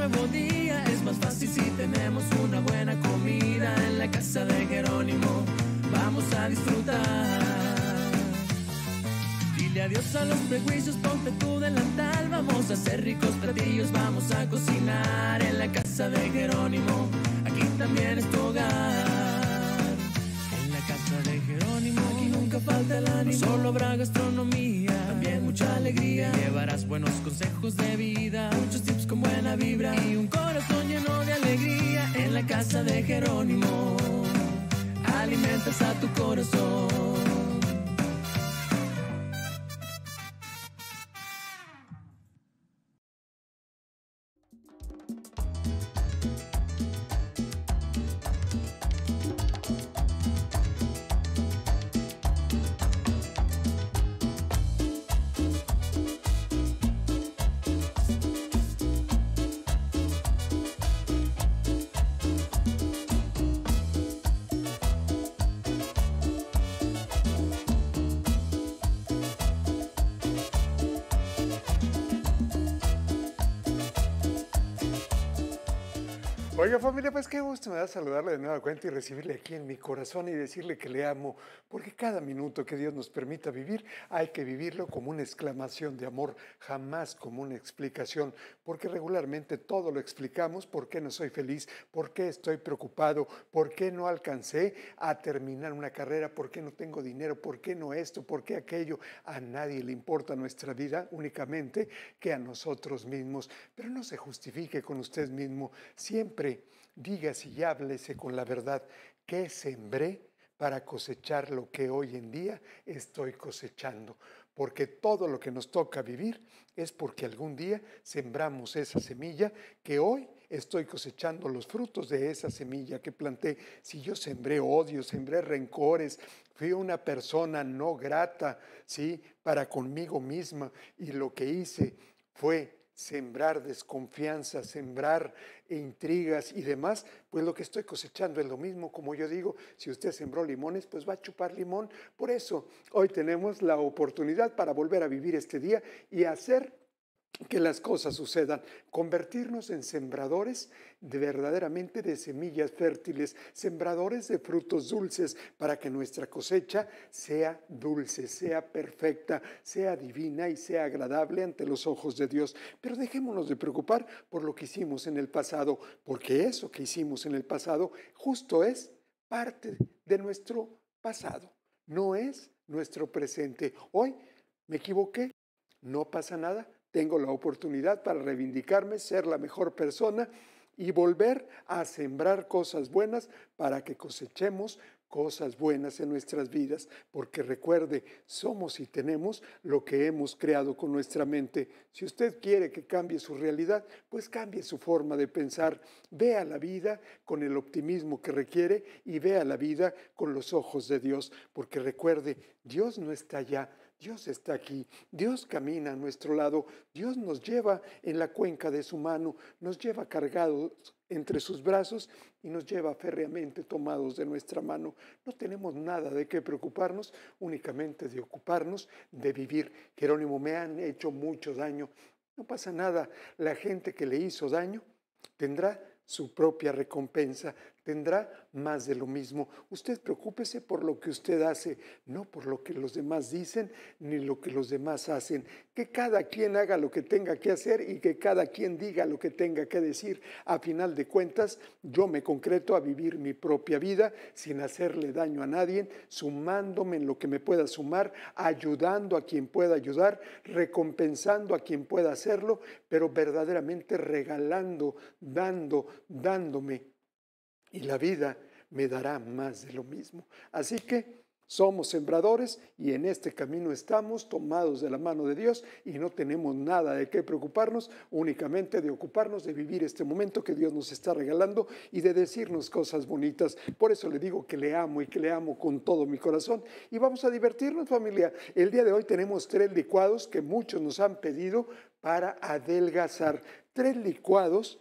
nuevo día es más fácil si tenemos una buena comida en la casa de Jerónimo. Vamos a disfrutar. Dile adiós a los prejuicios, ponte tu delantal. Vamos a hacer ricos platillos, vamos a cocinar en la casa de Jerónimo. Aquí también es tu hogar. En la casa de Jerónimo, aquí nunca falta el ánimo. No solo habrá gastronomía, también mucha alegría. Llevarás buenos consejos de vida, muchos tips con buena vibra y un corazón lleno de alegría. En la casa de Jerónimo, alimentas a tu corazón. Oiga, familia, pues qué gusto me da saludarle de nueva cuenta y recibirle aquí en mi corazón y decirle que le amo, porque cada minuto que Dios nos permita vivir, hay que vivirlo como una exclamación de amor, jamás como una explicación, porque regularmente todo lo explicamos: por qué no soy feliz, por qué estoy preocupado, por qué no alcancé a terminar una carrera, por qué no tengo dinero, por qué no esto, por qué aquello. A nadie le importa nuestra vida, únicamente que a nosotros mismos. Pero no se justifique con usted mismo, siempre dígase y háblese con la verdad. ¿Qué sembré para cosechar lo que hoy en día estoy cosechando? Porque todo lo que nos toca vivir es porque algún día sembramos esa semilla que hoy estoy cosechando los frutos de esa semilla que planté. Si yo sembré odio, sembré rencores, fui una persona no grata, ¿sí?, para conmigo misma, y lo que hice fue sembrar desconfianza, sembrar intrigas y demás, pues lo que estoy cosechando es lo mismo. Como yo digo, si usted sembró limones, pues va a chupar limón. Por eso hoy tenemos la oportunidad para volver a vivir este día y hacer que las cosas sucedan, convertirnos en sembradores verdaderamente de semillas fértiles, sembradores de frutos dulces, para que nuestra cosecha sea dulce, sea perfecta, sea divina y sea agradable ante los ojos de Dios. Pero dejémonos de preocupar por lo que hicimos en el pasado, porque eso que hicimos en el pasado justo es parte de nuestro pasado, no es nuestro presente. Hoy me equivoqué, no pasa nada. Tengo la oportunidad para reivindicarme, ser la mejor persona y volver a sembrar cosas buenas para que cosechemos cosas buenas en nuestras vidas. Porque recuerde, somos y tenemos lo que hemos creado con nuestra mente. Si usted quiere que cambie su realidad, pues cambie su forma de pensar. Vea la vida con el optimismo que requiere y vea la vida con los ojos de Dios. Porque recuerde, Dios no está allá, Dios está aquí, Dios camina a nuestro lado, Dios nos lleva en la cuenca de su mano, nos lleva cargados entre sus brazos y nos lleva férreamente tomados de nuestra mano. No tenemos nada de qué preocuparnos, únicamente de ocuparnos de vivir. Jerónimo, me han hecho mucho daño. No pasa nada, la gente que le hizo daño tendrá su propia recompensa, tendrá más de lo mismo. Usted preocúpese por lo que usted hace, no por lo que los demás dicen ni lo que los demás hacen. Que cada quien haga lo que tenga que hacer y que cada quien diga lo que tenga que decir. A final de cuentas, yo me concreto a vivir mi propia vida sin hacerle daño a nadie, sumándome en lo que me pueda sumar, ayudando a quien pueda ayudar, recompensando a quien pueda hacerlo, pero verdaderamente regalando, dándome. Y la vida me dará más de lo mismo. Así que somos sembradores y en este camino estamos tomados de la mano de Dios y no tenemos nada de qué preocuparnos, únicamente de ocuparnos de vivir este momento que Dios nos está regalando y de decirnos cosas bonitas. Por eso le digo que le amo y que le amo con todo mi corazón. Y vamos a divertirnos, familia. El día de hoy tenemos 3 licuados que muchos nos han pedido para adelgazar. 3 licuados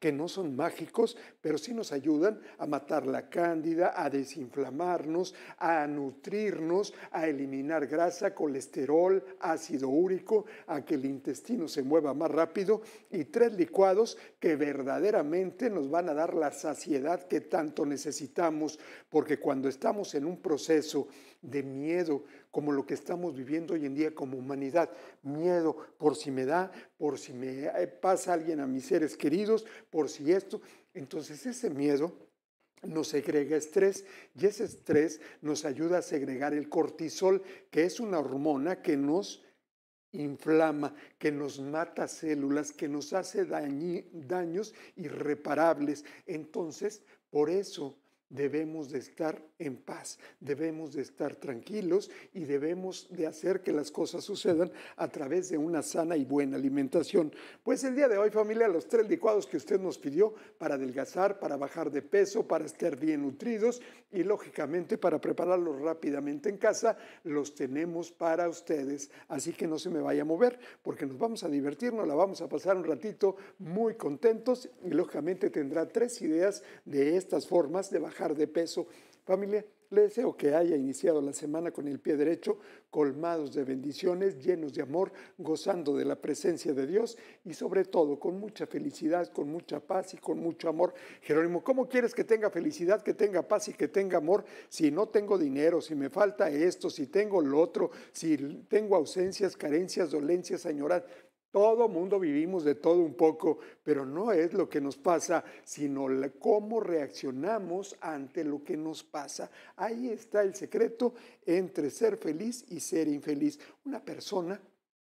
que no son mágicos, pero sí nos ayudan a matar la cándida, a desinflamarnos, a nutrirnos, a eliminar grasa, colesterol, ácido úrico, a que el intestino se mueva más rápido, y 3 licuados que verdaderamente nos van a dar la saciedad que tanto necesitamos, porque cuando estamos en un proceso de miedo, como lo que estamos viviendo hoy en día como humanidad, miedo por si me da, por si me pasa alguien a mis seres queridos, por si esto, entonces ese miedo nos segrega estrés y ese estrés nos ayuda a segregar el cortisol, que es una hormona que nos inflama, que nos mata células, que nos hace daños irreparables. Entonces, por eso debemos de estar en paz, debemos de estar tranquilos y debemos de hacer que las cosas sucedan a través de una sana y buena alimentación. Pues el día de hoy, familia, los 3 licuados que usted nos pidió para adelgazar, para bajar de peso, para estar bien nutridos y lógicamente para prepararlos rápidamente en casa, los tenemos para ustedes. Así que no se me vaya a mover porque nos vamos a divertir, nos la vamos a pasar un ratito muy contentos y lógicamente tendrá 3 ideas de estas formas de bajar de peso. Familia, le deseo que haya iniciado la semana con el pie derecho, colmados de bendiciones, llenos de amor, gozando de la presencia de Dios y sobre todo con mucha felicidad, con mucha paz y con mucho amor. Jerónimo, ¿cómo quieres que tenga felicidad, que tenga paz y que tenga amor si no tengo dinero, si me falta esto, si tengo lo otro, si tengo ausencias, carencias, dolencias, añoranzas? Todo mundo vivimos de todo un poco, pero no es lo que nos pasa, sino cómo reaccionamos ante lo que nos pasa. Ahí está el secreto entre ser feliz y ser infeliz. Una persona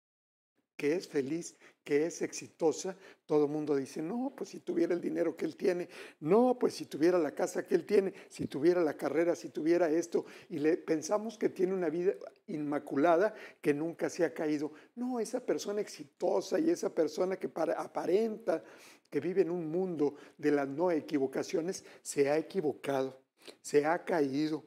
que es feliz, que es exitosa, todo el mundo dice, no, pues si tuviera el dinero que él tiene, no, pues si tuviera la casa que él tiene, si tuviera la carrera, si tuviera esto, y pensamos que tiene una vida inmaculada, que nunca se ha caído. No, esa persona exitosa y esa persona que aparenta que vive en un mundo de las no equivocaciones, se ha equivocado, se ha caído,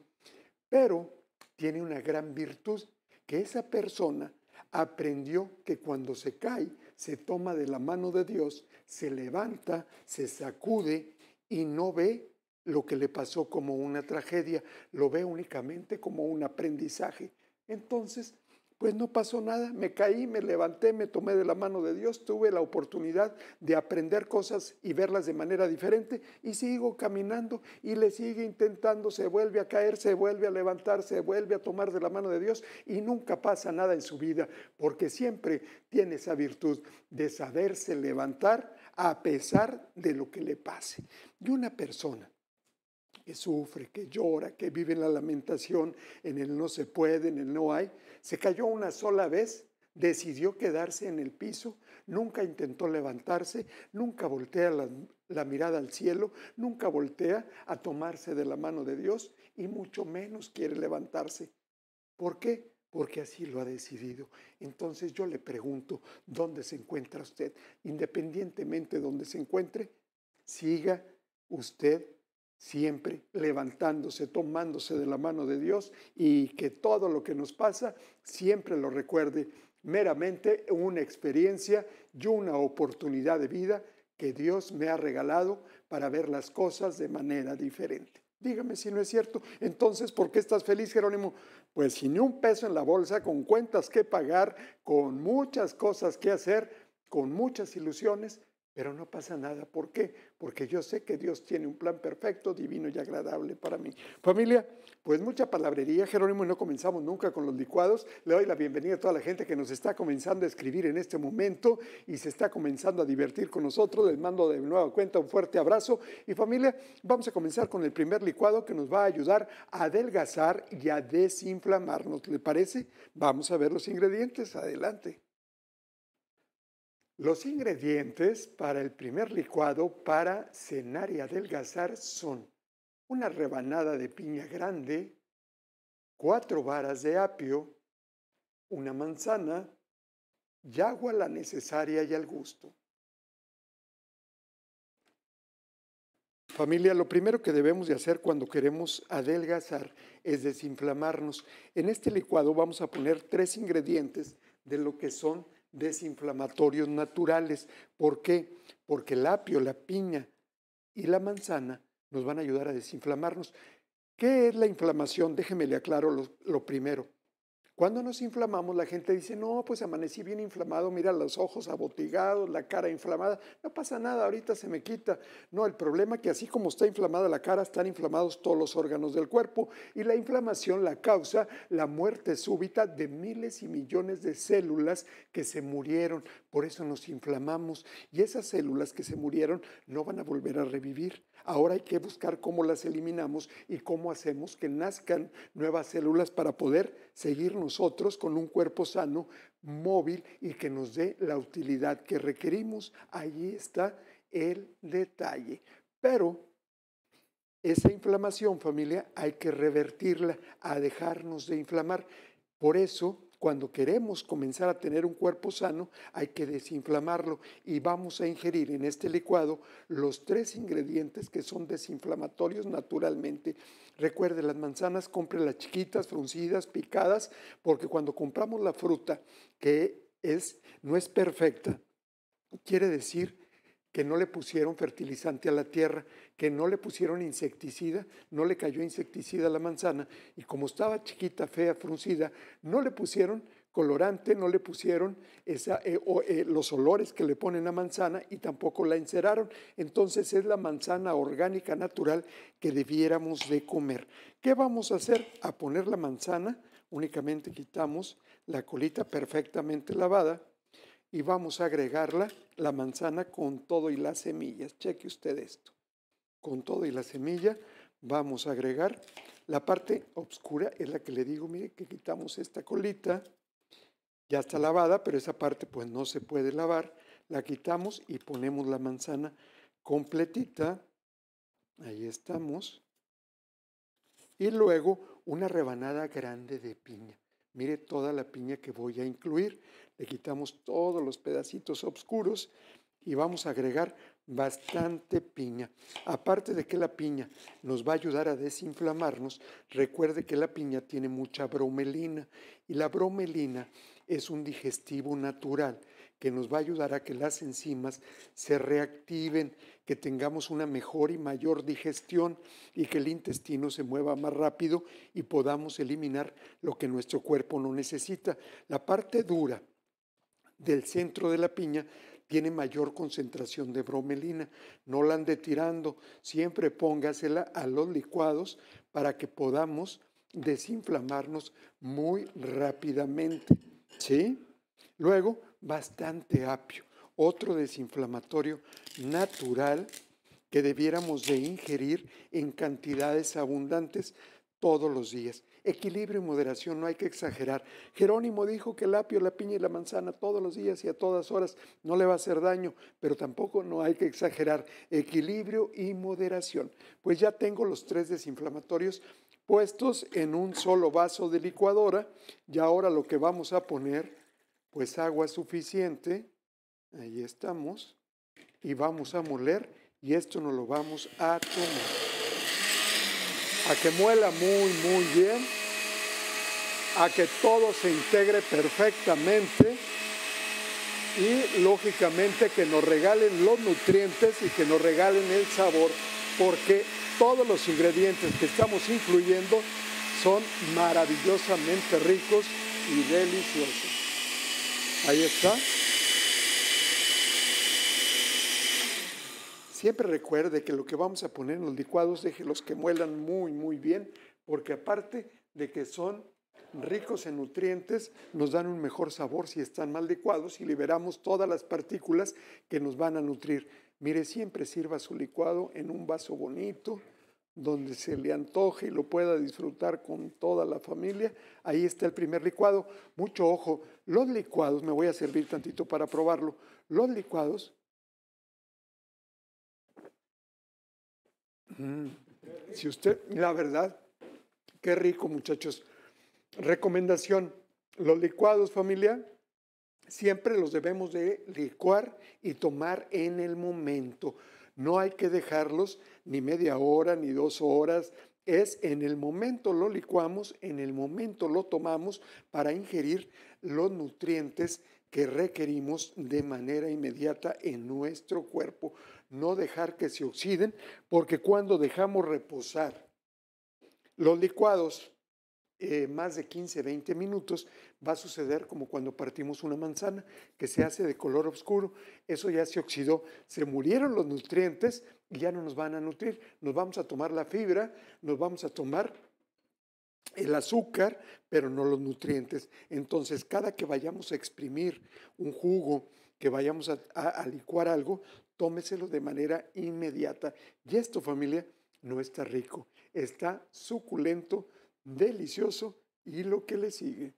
pero tiene una gran virtud, que esa persona aprendió que cuando se cae, se toma de la mano de Dios, se levanta, se sacude y no ve lo que le pasó como una tragedia, lo ve únicamente como un aprendizaje. Entonces, pues no pasó nada, me caí, me levanté, me tomé de la mano de Dios, tuve la oportunidad de aprender cosas y verlas de manera diferente y sigo caminando y le sigue intentando, se vuelve a caer, se vuelve a levantar, se vuelve a tomar de la mano de Dios y nunca pasa nada en su vida porque siempre tiene esa virtud de saberse levantar a pesar de lo que le pase. Y una persona que sufre, que llora, que vive en la lamentación, en el no se puede, en el no hay, se cayó una sola vez, decidió quedarse en el piso, nunca intentó levantarse, nunca voltea la mirada al cielo, nunca voltea a tomarse de la mano de Dios y mucho menos quiere levantarse. ¿Por qué? Porque así lo ha decidido. Entonces yo le pregunto, ¿dónde se encuentra usted? Independientemente de donde se encuentre, siga usted siempre levantándose, tomándose de la mano de Dios y que todo lo que nos pasa siempre lo recuerde meramente una experiencia y una oportunidad de vida que Dios me ha regalado para ver las cosas de manera diferente. Dígame si no es cierto. Entonces, ¿por qué estás feliz, Jerónimo? Pues sin ni un peso en la bolsa, con cuentas que pagar, con muchas cosas que hacer, con muchas ilusiones, pero no pasa nada. ¿Por qué? Porque yo sé que Dios tiene un plan perfecto, divino y agradable para mí. Familia, pues mucha palabrería, Jerónimo, y no comenzamos nunca con los licuados. Le doy la bienvenida a toda la gente que nos está comenzando a escribir en este momento y se está comenzando a divertir con nosotros. Les mando de nueva cuenta un fuerte abrazo. Y familia, vamos a comenzar con el primer licuado que nos va a ayudar a adelgazar y a desinflamarnos. ¿Le parece? Vamos a ver los ingredientes. Adelante. Los ingredientes para el primer licuado para cenar y adelgazar son una rebanada de piña grande, 4 varas de apio, una manzana y agua la necesaria y al gusto. Familia, lo primero que debemos de hacer cuando queremos adelgazar es desinflamarnos. En este licuado vamos a poner 3 ingredientes de lo que son desinflamatorios naturales. ¿Por qué? Porque el apio, la piña y la manzana nos van a ayudar a desinflamarnos. ¿Qué es la inflamación? Déjeme le aclaro lo primero. Cuando nos inflamamos, la gente dice, no, pues amanecí bien inflamado, mira los ojos abotigados, la cara inflamada, no pasa nada, ahorita se me quita. No, el problema es que así como está inflamada la cara, están inflamados todos los órganos del cuerpo y la inflamación la causa la muerte súbita de miles y millones de células que se murieron. Por eso nos inflamamos y esas células que se murieron no van a volver a revivir. Ahora hay que buscar cómo las eliminamos y cómo hacemos que nazcan nuevas células para poder seguir nosotros con un cuerpo sano, móvil y que nos dé la utilidad que requerimos. Ahí está el detalle. Pero esa inflamación, familia, hay que revertirla, a dejarnos de inflamar. Por eso, cuando queremos comenzar a tener un cuerpo sano, hay que desinflamarlo y vamos a ingerir en este licuado los 3 ingredientes que son desinflamatorios naturalmente. Recuerde, las manzanas cómprelas chiquitas, fruncidas, picadas, porque cuando compramos la fruta que no es perfecta, quiere decir que no le pusieron fertilizante a la tierra, que no le pusieron insecticida, no le cayó insecticida a la manzana, y como estaba chiquita, fea, fruncida, no le pusieron colorante, no le pusieron los olores que le ponen a manzana y tampoco la enceraron. Entonces es la manzana orgánica natural que debiéramos de comer. ¿Qué vamos a hacer? A poner la manzana, únicamente quitamos la colita perfectamente lavada, y vamos a agregarla, la manzana con todo y las semillas. Cheque usted esto. Con todo y la semilla vamos a agregar. La parte oscura es la que le digo, mire que quitamos esta colita. Ya está lavada, pero esa parte pues no se puede lavar. La quitamos y ponemos la manzana completita. Ahí estamos. Y luego una rebanada grande de piña. Mire toda la piña que voy a incluir. Le quitamos todos los pedacitos oscuros y vamos a agregar bastante piña. Aparte de que la piña nos va a ayudar a desinflamarnos, recuerde que la piña tiene mucha bromelina y la bromelina es un digestivo natural que nos va a ayudar a que las enzimas se reactiven, que tengamos una mejor y mayor digestión y que el intestino se mueva más rápido y podamos eliminar lo que nuestro cuerpo no necesita. La parte dura del centro de la piña tiene mayor concentración de bromelina. No la ande tirando, siempre póngasela a los licuados para que podamos desinflamarnos muy rápidamente, ¿sí? Luego, bastante apio, otro desinflamatorio natural que debiéramos de ingerir en cantidades abundantes todos los días. Equilibrio y moderación, no hay que exagerar. Jerónimo dijo que el apio, la piña y la manzana todos los días y a todas horas no le va a hacer daño, pero tampoco no hay que exagerar. Equilibrio y moderación. Pues ya tengo los 3 desinflamatorios puestos en un solo vaso de licuadora y ahora lo que vamos a poner, pues agua suficiente, ahí estamos, y vamos a moler y esto nos lo vamos a tomar. A que muela muy bien, a que todo se integre perfectamente y lógicamente que nos regalen los nutrientes y que nos regalen el sabor, porque todos los ingredientes que estamos incluyendo son maravillosamente ricos y deliciosos. Ahí está. Siempre recuerde que lo que vamos a poner en los licuados, déjelos que muelan muy bien, porque aparte de que son ricos en nutrientes, nos dan un mejor sabor si están mal licuados y liberamos todas las partículas que nos van a nutrir. Mire, siempre sirva su licuado en un vaso bonito, donde se le antoje y lo pueda disfrutar con toda la familia. Ahí está el primer licuado. Mucho ojo, los licuados, me voy a servir tantito para probarlo, los licuados, si usted, la verdad, qué rico, muchachos. Recomendación, los licuados, familia, siempre los debemos de licuar y tomar en el momento. No hay que dejarlos ni media hora ni 2 horas. Es en el momento lo licuamos, en el momento lo tomamos para ingerir los nutrientes que requerimos de manera inmediata en nuestro cuerpo. No dejar que se oxiden, porque cuando dejamos reposar los licuados más de 15, 20 minutos, va a suceder como cuando partimos una manzana, que se hace de color oscuro. Eso ya se oxidó, se murieron los nutrientes y ya no nos van a nutrir. Nos vamos a tomar la fibra, nos vamos a tomar el azúcar, pero no los nutrientes. Entonces, cada que vayamos a exprimir un jugo, que vayamos a licuar algo, tómeselo de manera inmediata. Y esto, familia, no está rico, está suculento, delicioso y lo que le sigue.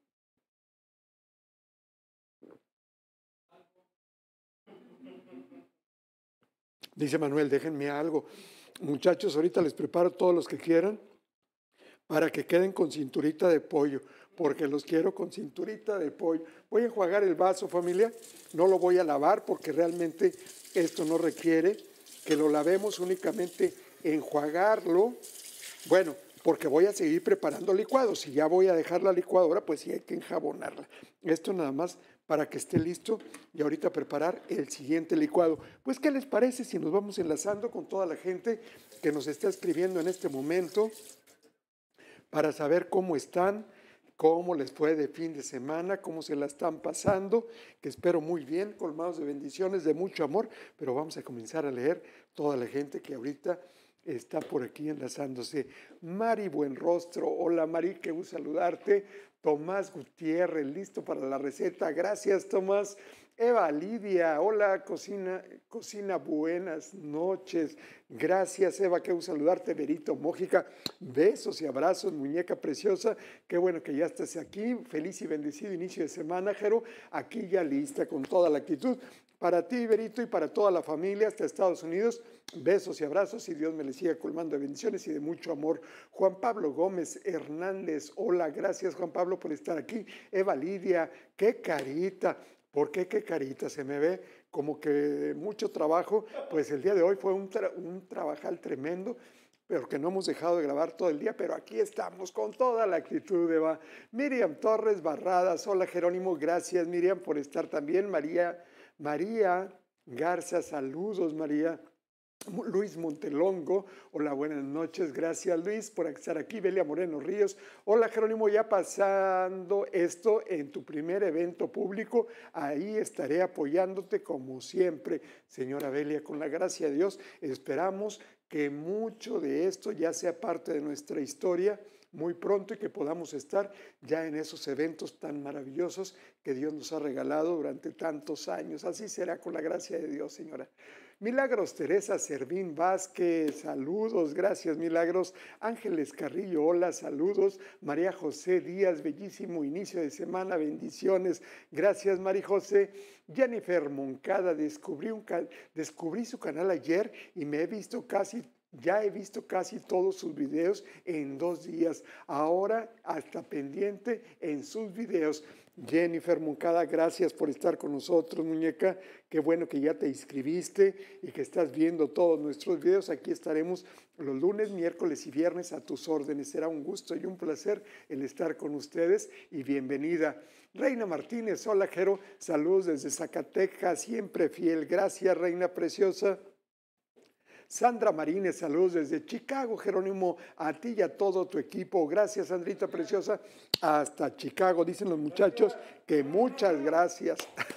Dice Manuel, déjenme algo. Muchachos, ahorita les preparo todos los que quieran para que queden con cinturita de pollo, porque los quiero con cinturita de pollo. Voy a enjuagar el vaso, familia. No lo voy a lavar porque realmente esto no requiere que lo lavemos, únicamente enjuagarlo. Bueno, porque voy a seguir preparando licuados. Si ya voy a dejar la licuadora, pues sí hay que enjabonarla. Esto nada más para que esté listo y ahorita preparar el siguiente licuado. Pues, ¿qué les parece si nos vamos enlazando con toda la gente que nos está escribiendo en este momento para saber cómo están, cómo les fue de fin de semana, cómo se la están pasando, que espero muy bien, colmados de bendiciones, de mucho amor, pero vamos a comenzar a leer toda la gente que ahorita está por aquí enlazándose. Mari Buenrostro, hola Mari, qué gusto saludarte. Tomás Gutiérrez, listo para la receta, gracias Tomás. Eva Lidia, hola, cocina, buenas noches. Gracias, Eva, qué gusto saludarte. Berito Mójica, besos y abrazos, muñeca preciosa. Qué bueno que ya estés aquí. Feliz y bendecido inicio de semana, Jero. Aquí ya lista con toda la actitud. Para ti, Berito, y para toda la familia hasta Estados Unidos, besos y abrazos y Dios me les siga colmando de bendiciones y de mucho amor. Juan Pablo Gómez Hernández, hola, gracias Juan Pablo por estar aquí. Eva Lidia, qué carita. ¿Por qué qué carita? Se me ve como que mucho trabajo. Pues el día de hoy fue un trabajal tremendo, pero que no hemos dejado de grabar todo el día, pero aquí estamos con toda la actitud, Eva. Miriam Torres Barradas, hola Jerónimo, gracias Miriam por estar también. María Garza, saludos María. Luis Montelongo, hola, buenas noches, gracias Luis por estar aquí. Belia Moreno Ríos, hola Jerónimo, ya pasando esto en tu primer evento público, ahí estaré apoyándote como siempre, señora Belia, con la gracia de Dios, esperamos que mucho de esto ya sea parte de nuestra historia muy pronto y que podamos estar ya en esos eventos tan maravillosos que Dios nos ha regalado durante tantos años. Así será con la gracia de Dios, señora. Milagros Teresa Servín Vázquez, saludos, gracias Milagros. Ángeles Carrillo, hola, saludos. María José Díaz, bellísimo inicio de semana, bendiciones. Gracias María José. Jennifer Moncada, descubrí su canal ayer y ya he visto casi todos sus videos en 2 días. Ahora hasta pendiente en sus videos. Jennifer Moncada, gracias por estar con nosotros, muñeca. Qué bueno que ya te inscribiste y que estás viendo todos nuestros videos. Aquí estaremos los lunes, miércoles y viernes a tus órdenes. Será un gusto y un placer el estar con ustedes y bienvenida. Reina Martínez, hola Jero, saludos desde Zacatecas, siempre fiel. Gracias, Reina Preciosa. Sandra Marínez, saludos desde Chicago, Jerónimo, a ti y a todo tu equipo. Gracias, Sandrita Preciosa, hasta Chicago, dicen los muchachos que muchas gracias.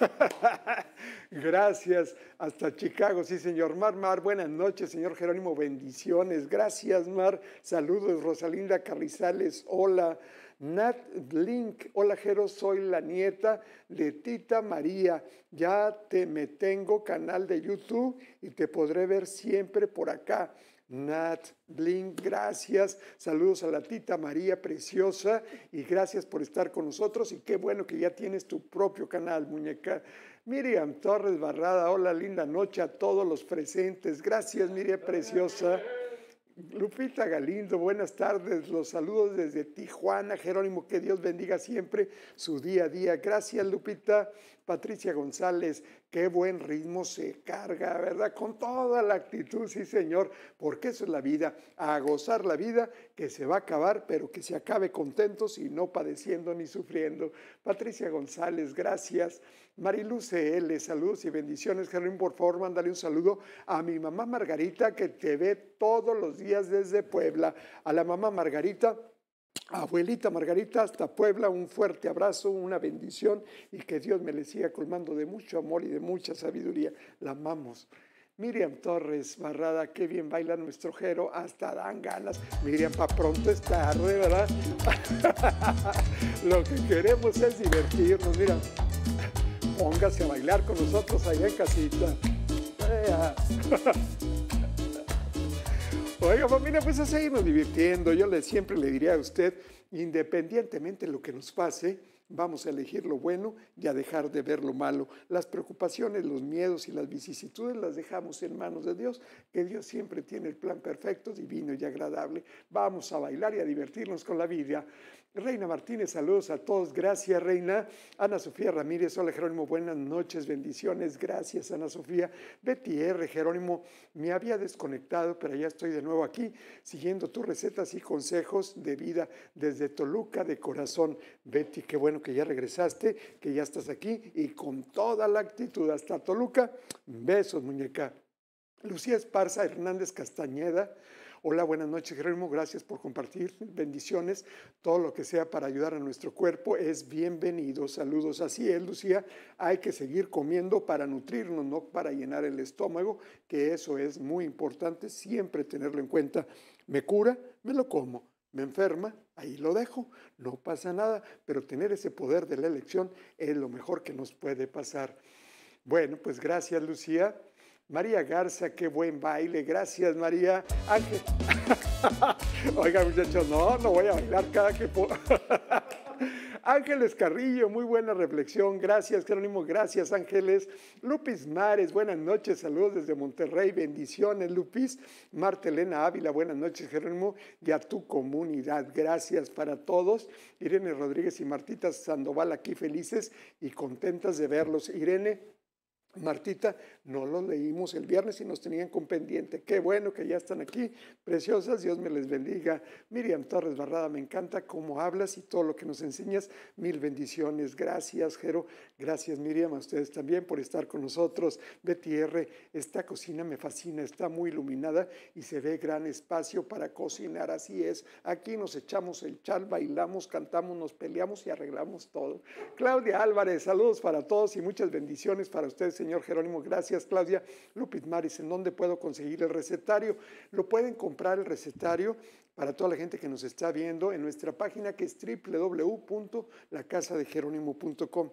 Gracias, hasta Chicago, sí, señor. Mar, buenas noches, señor Jerónimo, bendiciones. Gracias, Mar, saludos. Rosalinda Carrizales, hola. Nat Link, hola Jero, soy la nieta de Tita María, me tengo canal de YouTube y te podré ver siempre por acá. Nat Link, gracias, saludos a la Tita María preciosa y gracias por estar con nosotros y qué bueno que ya tienes tu propio canal, muñeca. Miriam Torres Barrada, hola, linda noche a todos los presentes, gracias Miriam preciosa. Lupita Galindo, buenas tardes, los saludos desde Tijuana, Jerónimo, que Dios bendiga siempre su día a día. Gracias, Lupita. Patricia González, qué buen ritmo se carga, ¿verdad? Con toda la actitud, sí, señor, porque eso es la vida, a gozar la vida que se va a acabar, pero que se acabe contentos y no padeciendo ni sufriendo. Patricia González, gracias. Mariluz CL, saludos y bendiciones. Jerónimo, por favor, mándale un saludo a mi mamá Margarita, que te ve todos los días desde Puebla. A la mamá Margarita, abuelita Margarita, hasta Puebla, un fuerte abrazo, una bendición y que Dios me le siga colmando de mucho amor y de mucha sabiduría. La amamos. Miriam Torres Barrada, qué bien baila nuestro Jero, hasta dan ganas. Miriam, para pronto es tarde, ¿verdad? Lo que queremos es divertirnos. Mira, póngase a bailar con nosotros allá en casita. Oiga, familia, pues a seguirnos divirtiendo. Yo siempre le diría a usted, independientemente de lo que nos pase, vamos a elegir lo bueno y a dejar de ver lo malo. Las preocupaciones, los miedos y las vicisitudes las dejamos en manos de Dios, que Dios siempre tiene el plan perfecto, divino y agradable. Vamos a bailar y a divertirnos con la vida. Reina Martínez, saludos a todos. Gracias, Reina. Ana Sofía Ramírez, hola Jerónimo, buenas noches, bendiciones. Gracias, Ana Sofía. Betty R, Jerónimo, me había desconectado, pero ya estoy de nuevo aquí, siguiendo tus recetas y consejos de vida desde Toluca de corazón. Betty, qué bueno que ya regresaste, que ya estás aquí y con toda la actitud hasta Toluca. Besos, muñeca. Lucía Esparza Hernández Castañeda. Hola, buenas noches, Jerónimo. Gracias por compartir. Bendiciones. Todo lo que sea para ayudar a nuestro cuerpo es bienvenido. Saludos. Así es, Lucía. Hay que seguir comiendo para nutrirnos, no para llenar el estómago, que eso es muy importante. Siempre tenerlo en cuenta. Me cura, me lo como. Me enferma, ahí lo dejo. No pasa nada, pero tener ese poder de la elección es lo mejor que nos puede pasar. Bueno, pues gracias, Lucía. María Garza, qué buen baile. Gracias, María. Ángel. Oiga, muchachos, no voy a bailar cada que puedo. Ángeles Carrillo, muy buena reflexión. Gracias, Jerónimo. Gracias, Ángeles. Lupis Mares, buenas noches. Saludos desde Monterrey. Bendiciones, Lupis. Marta Elena Ávila, buenas noches, Jerónimo. Y a tu comunidad. Gracias para todos. Irene Rodríguez y Martita Sandoval aquí felices y contentas de verlos. Irene, Martita, no los leímos el viernes y nos tenían con pendiente. Qué bueno que ya están aquí, preciosas, Dios me les bendiga. Miriam Torres Barrada, me encanta cómo hablas y todo lo que nos enseñas. Mil bendiciones. Gracias, Jero. Gracias, Miriam, a ustedes también por estar con nosotros. Betty R, esta cocina me fascina, está muy iluminada y se ve gran espacio para cocinar. Así es, aquí nos echamos el chal, bailamos, cantamos, nos peleamos y arreglamos todo. Claudia Álvarez, saludos para todos y muchas bendiciones para ustedes, señor Jerónimo. Gracias, Claudia. Lupit Maris, ¿en dónde puedo conseguir el recetario? Lo pueden comprar el recetario para toda la gente que nos está viendo en nuestra página, que es www.lacasadejeronimo.com,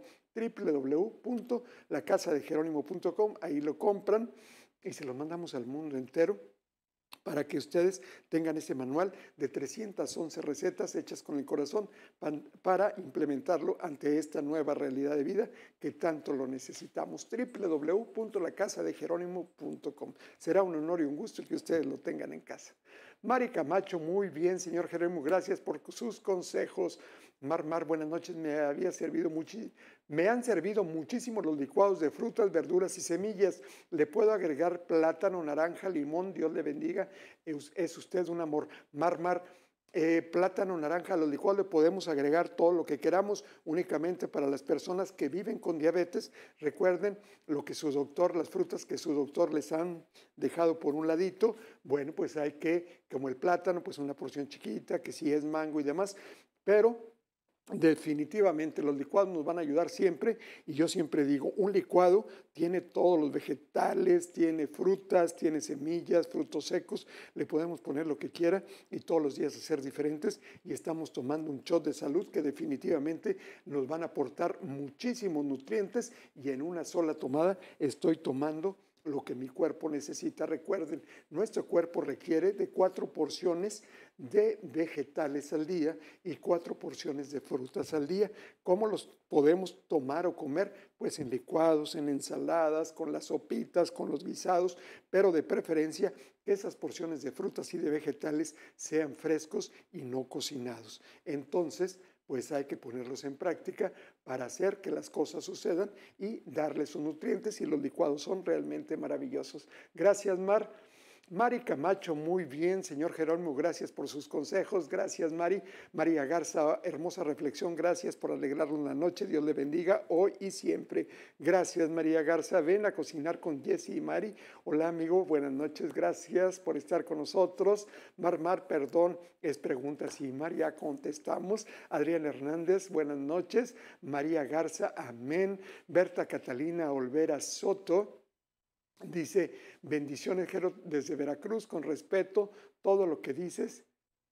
www.lacasadejeronimo.com. Ahí lo compran y se lo mandamos al mundo entero, para que ustedes tengan ese manual de 311 recetas hechas con el corazón para implementarlo ante esta nueva realidad de vida que tanto lo necesitamos. www.lacasadejeronimo.com. Será un honor y un gusto que ustedes lo tengan en casa. Mari Camacho, muy bien, señor Jerónimo, gracias por sus consejos. Mar, buenas noches, me han servido muchísimo los licuados de frutas, verduras y semillas. Le puedo agregar plátano, naranja, limón, Dios le bendiga, es usted un amor. Plátano, naranja, a los licuados le podemos agregar todo lo que queramos, únicamente para las personas que viven con diabetes. Recuerden lo que su doctor, las frutas que su doctor les han dejado por un ladito. Bueno, pues hay que, como el plátano, pues una porción chiquita, que si es mango y demás, pero definitivamente los licuados nos van a ayudar siempre, y yo siempre digo, un licuado tiene todos los vegetales, tiene frutas, tiene semillas, frutos secos, le podemos poner lo que quiera y todos los días hacer diferentes, y estamos tomando un shot de salud que definitivamente nos van a aportar muchísimos nutrientes, y en una sola tomada estoy tomando lo que mi cuerpo necesita. Recuerden, nuestro cuerpo requiere de 4 porciones de vegetales al día y 4 porciones de frutas al día. ¿Cómo los podemos tomar o comer? Pues en licuados, en ensaladas, con las sopitas, con los guisados, pero de preferencia que esas porciones de frutas y de vegetales sean frescos y no cocinados. Entonces, pues hay que ponerlos en práctica para hacer que las cosas sucedan y darles sus nutrientes, y los licuados son realmente maravillosos. Gracias, Mar. Mari Camacho, muy bien, señor Jerónimo, gracias por sus consejos, gracias Mari. María Garza, hermosa reflexión, gracias por alegrarnos la noche, Dios le bendiga hoy y siempre. Gracias María Garza, ven a cocinar con Jessy y Mari. Hola amigo, buenas noches, gracias por estar con nosotros. Mar, perdón, es pregunta, sí, María, contestamos. Adrián Hernández, buenas noches. María Garza, amén. Berta Catalina Olvera Soto. Dice, bendiciones, Jero, desde Veracruz, con respeto, todo lo que dices,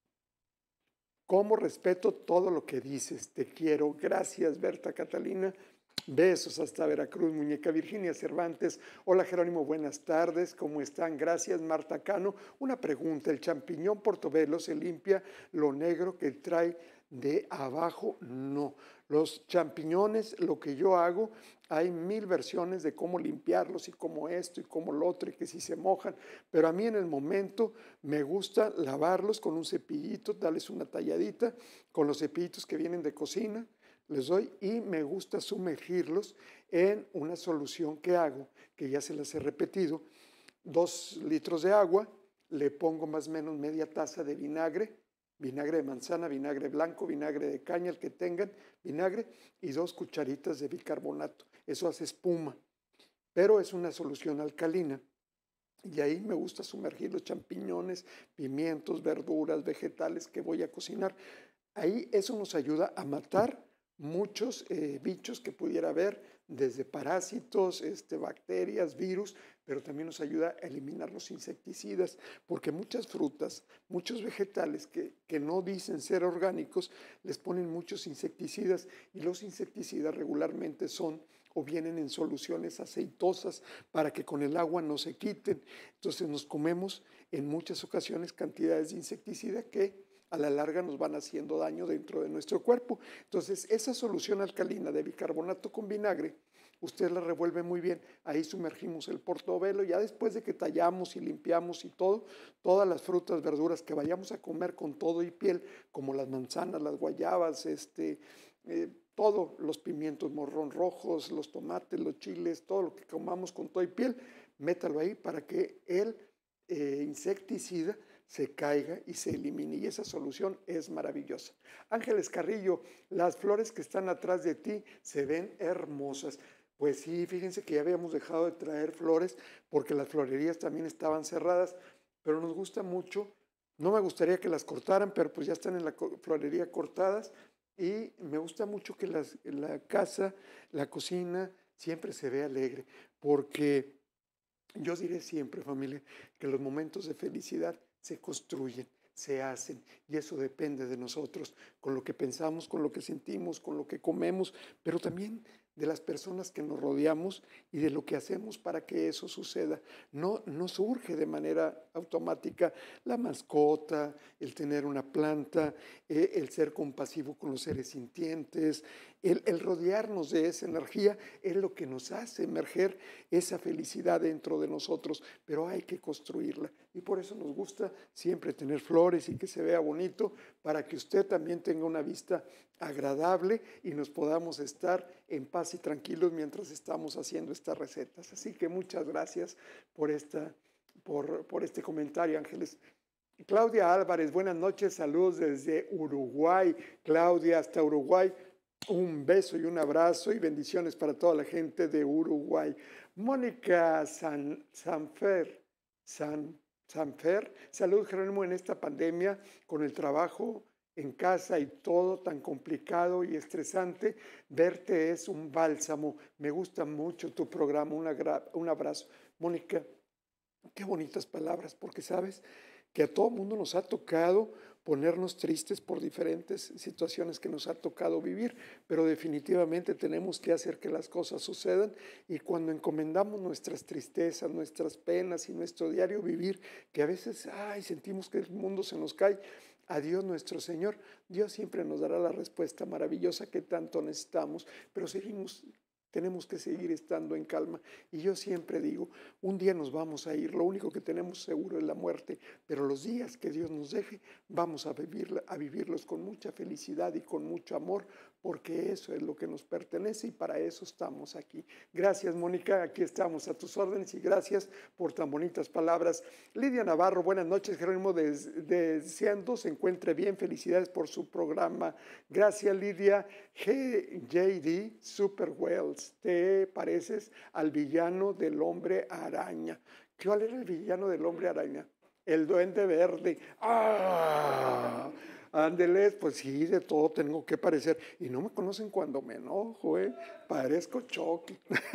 como respeto todo lo que dices, te quiero, gracias, Berta Catalina, besos hasta Veracruz, muñeca Virginia Cervantes, hola Jerónimo, buenas tardes, ¿cómo están? Gracias, Marta Cano, una pregunta, ¿el champiñón portobelo se limpia lo negro que trae de abajo? No, los champiñones, lo que yo hago, hay 1000 versiones de cómo limpiarlos y cómo esto y cómo lo otro y que si se mojan, pero a mí en el momento me gusta lavarlos con un cepillito, darles una talladita con los cepillitos que vienen de cocina, les doy y me gusta sumergirlos en una solución que hago, que ya se las he repetido, 2 litros de agua, le pongo más o menos media taza de vinagre, vinagre de manzana, vinagre blanco, vinagre de caña, el que tengan, vinagre y 2 cucharitas de bicarbonato. Eso hace espuma, pero es una solución alcalina. Y ahí me gusta sumergir los champiñones, pimientos, verduras, vegetales que voy a cocinar. Ahí eso nos ayuda a matar muchos bichos que pudiera haber, desde parásitos, bacterias, virus, pero también nos ayuda a eliminar los insecticidas, porque muchas frutas, muchos vegetales que no dicen ser orgánicos, les ponen muchos insecticidas y los insecticidas regularmente son o vienen en soluciones aceitosas para que con el agua no se quiten. Entonces nos comemos en muchas ocasiones cantidades de insecticida que a la larga nos van haciendo daño dentro de nuestro cuerpo. Entonces, esa solución alcalina de bicarbonato con vinagre, usted la revuelve muy bien, ahí sumergimos el portobelo, ya después de que tallamos y limpiamos y todo, todas las frutas, verduras que vayamos a comer con todo y piel, como las manzanas, las guayabas, todo, los pimientos morrón rojos, los tomates, los chiles, todo lo que comamos con todo y piel, métalo ahí para que el insecticida se caiga y se elimine. Y esa solución es maravillosa. Ángeles Carrillo, las flores que están atrás de ti se ven hermosas. Pues sí, fíjense que ya habíamos dejado de traer flores porque las florerías también estaban cerradas, pero nos gusta mucho. No me gustaría que las cortaran, pero pues ya están en la florería cortadas y me gusta mucho que la casa, la cocina siempre se vea alegre, porque yo diré siempre, familia, que los momentos de felicidad se construyen, se hacen, y eso depende de nosotros, con lo que pensamos, con lo que sentimos, con lo que comemos, pero también de las personas que nos rodeamos y de lo que hacemos para que eso suceda. No surge de manera automática la mascota, el tener una planta, el ser compasivo con los seres sintientes, el rodearnos de esa energía es lo que nos hace emerger esa felicidad dentro de nosotros, pero hay que construirla. Y por eso nos gusta siempre tener flores y que se vea bonito, para que usted también tenga una vista agradable y nos podamos estar en paz y tranquilos mientras estamos haciendo estas recetas. Así que muchas gracias por este comentario, Ángeles. Claudia Álvarez, buenas noches, saludos desde Uruguay. Claudia, hasta Uruguay, un beso y un abrazo y bendiciones para toda la gente de Uruguay. Mónica Sanfer, salud Jerónimo en esta pandemia con el trabajo en casa y todo tan complicado y estresante. Verte es un bálsamo. Me gusta mucho tu programa. Un abrazo. Mónica, qué bonitas palabras, porque sabes que a todo mundo nos ha tocado ponernos tristes por diferentes situaciones que nos ha tocado vivir, pero definitivamente tenemos que hacer que las cosas sucedan, y cuando encomendamos nuestras tristezas, nuestras penas y nuestro diario vivir, que a veces sentimos que el mundo se nos cae, a Dios nuestro Señor, Dios siempre nos dará la respuesta maravillosa que tanto necesitamos, pero seguimos tenemos que seguir estando en calma. Y yo siempre digo, un día nos vamos a ir, lo único que tenemos seguro es la muerte, pero los días que Dios nos deje, vamos a vivirlos con mucha felicidad y con mucho amor, porque eso es lo que nos pertenece y para eso estamos aquí. Gracias, Mónica, aquí estamos a tus órdenes y gracias por tan bonitas palabras. Lidia Navarro, buenas noches, Jerónimo, deseando se encuentre bien, felicidades por su programa. Gracias, Lidia. JD Super Wells, te pareces al villano del Hombre Araña. ¿Cuál era el villano del Hombre Araña? El Duende Verde. ¡Ah! Ándeles, pues sí, de todo tengo que parecer. Y no me conocen cuando me enojo, parezco Chucky.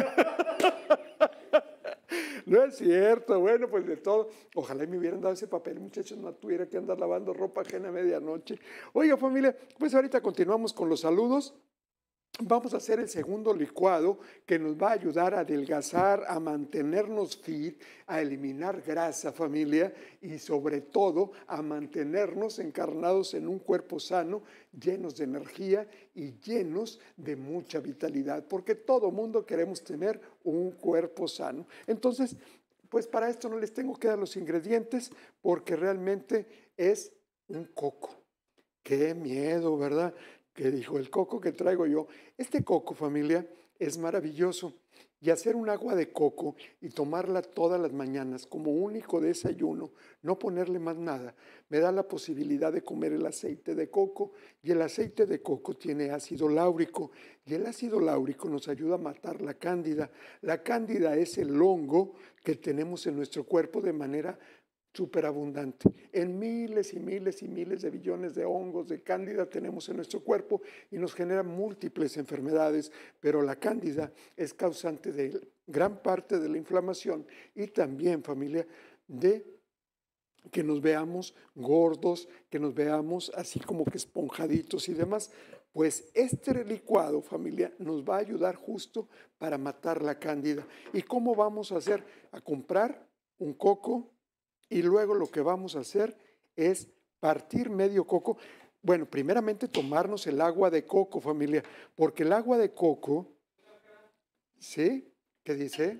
No es cierto, bueno, pues de todo. Ojalá me hubieran dado ese papel, muchachos, no tuviera que andar lavando ropa ajena a medianoche. Oiga, familia, pues ahorita continuamos con los saludos. Vamos a hacer el segundo licuado que nos va a ayudar a adelgazar, a mantenernos fit, a eliminar grasa, familia, y sobre todo a mantenernos encarnados en un cuerpo sano, llenos de energía y llenos de mucha vitalidad, porque todo mundo queremos tener un cuerpo sano. Entonces, pues para esto no les tengo que dar los ingredientes porque realmente es un coco. Qué miedo, ¿verdad? Que dijo el coco que traigo yo. Este coco, familia, es maravilloso. Y hacer un agua de coco y tomarla todas las mañanas como único desayuno, no ponerle más nada, me da la posibilidad de comer el aceite de coco. Y el aceite de coco tiene ácido láurico. Y el ácido láurico nos ayuda a matar la cándida. La cándida es el hongo que tenemos en nuestro cuerpo de manera superabundante. En miles y miles y miles de billones de hongos de cándida tenemos en nuestro cuerpo y nos genera múltiples enfermedades, pero la cándida es causante de gran parte de la inflamación y también, familia, de que nos veamos gordos, que nos veamos así como que esponjaditos y demás. Pues este licuado, familia, nos va a ayudar justo para matar la cándida. ¿Y cómo vamos a hacer? A comprar un coco. Y luego lo que vamos a hacer es partir medio coco. Bueno, primeramente tomarnos el agua de coco, familia, porque el agua de coco, ¿sí? ¿Qué dice?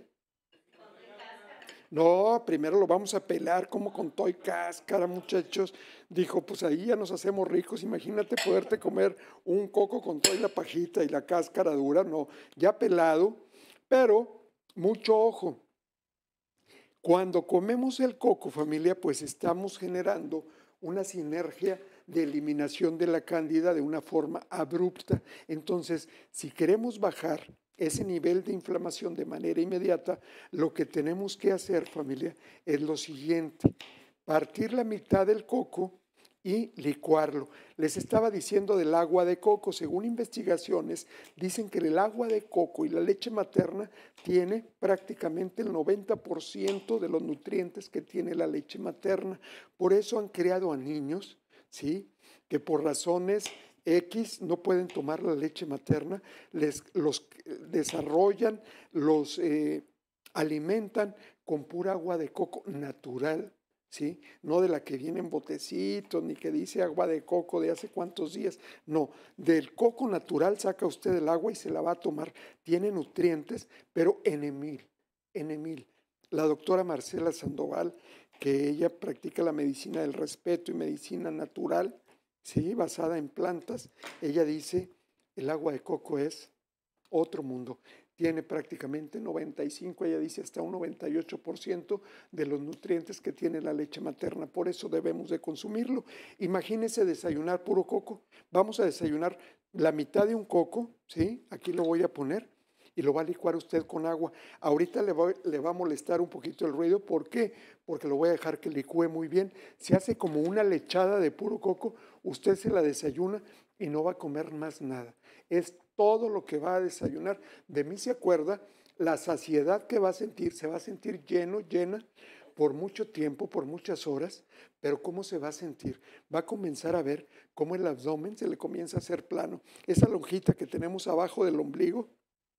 No, primero lo vamos a pelar como con toy cáscara, muchachos. Dijo, pues ahí ya nos hacemos ricos. Imagínate poderte comer un coco con toda la pajita y la cáscara dura. No, ya pelado, pero mucho ojo. Cuando comemos el coco, familia, pues estamos generando una sinergia de eliminación de la cándida de una forma abrupta. Entonces, si queremos bajar ese nivel de inflamación de manera inmediata, lo que tenemos que hacer, familia, es lo siguiente: partir la mitad del coco y licuarlo. Les estaba diciendo del agua de coco. Según investigaciones, dicen que el agua de coco y la leche materna tiene prácticamente el 90% de los nutrientes que tiene la leche materna. Por eso han creado a niños, ¿sí?, que por razones X no pueden tomar la leche materna, los desarrollan, los alimentan con pura agua de coco natural, ¿sí? No de la que viene en botecitos, ni que dice agua de coco de hace cuántos días. No, del coco natural saca usted el agua y se la va a tomar. Tiene nutrientes, pero en mil. La doctora Marcela Sandoval, que ella practica la medicina del respeto y medicina natural, ¿sí?, basada en plantas, ella dice, el agua de coco es otro mundo. Tiene prácticamente 95, ella dice hasta un 98% de los nutrientes que tiene la leche materna. Por eso debemos de consumirlo. Imagínese desayunar puro coco. Vamos a desayunar la mitad de un coco, ¿sí? Aquí lo voy a poner y lo va a licuar usted con agua. Ahorita le va a molestar un poquito el ruido. ¿Por qué? Porque lo voy a dejar que licúe muy bien. Se hace como una lechada de puro coco. Usted se la desayuna y no va a comer más nada. Es todo lo que va a desayunar. De mí se acuerda la saciedad que va a sentir. Se va a sentir lleno, llena por mucho tiempo, por muchas horas. Pero ¿cómo se va a sentir? Va a comenzar a ver cómo el abdomen se le comienza a hacer plano. Esa lonjita que tenemos abajo del ombligo,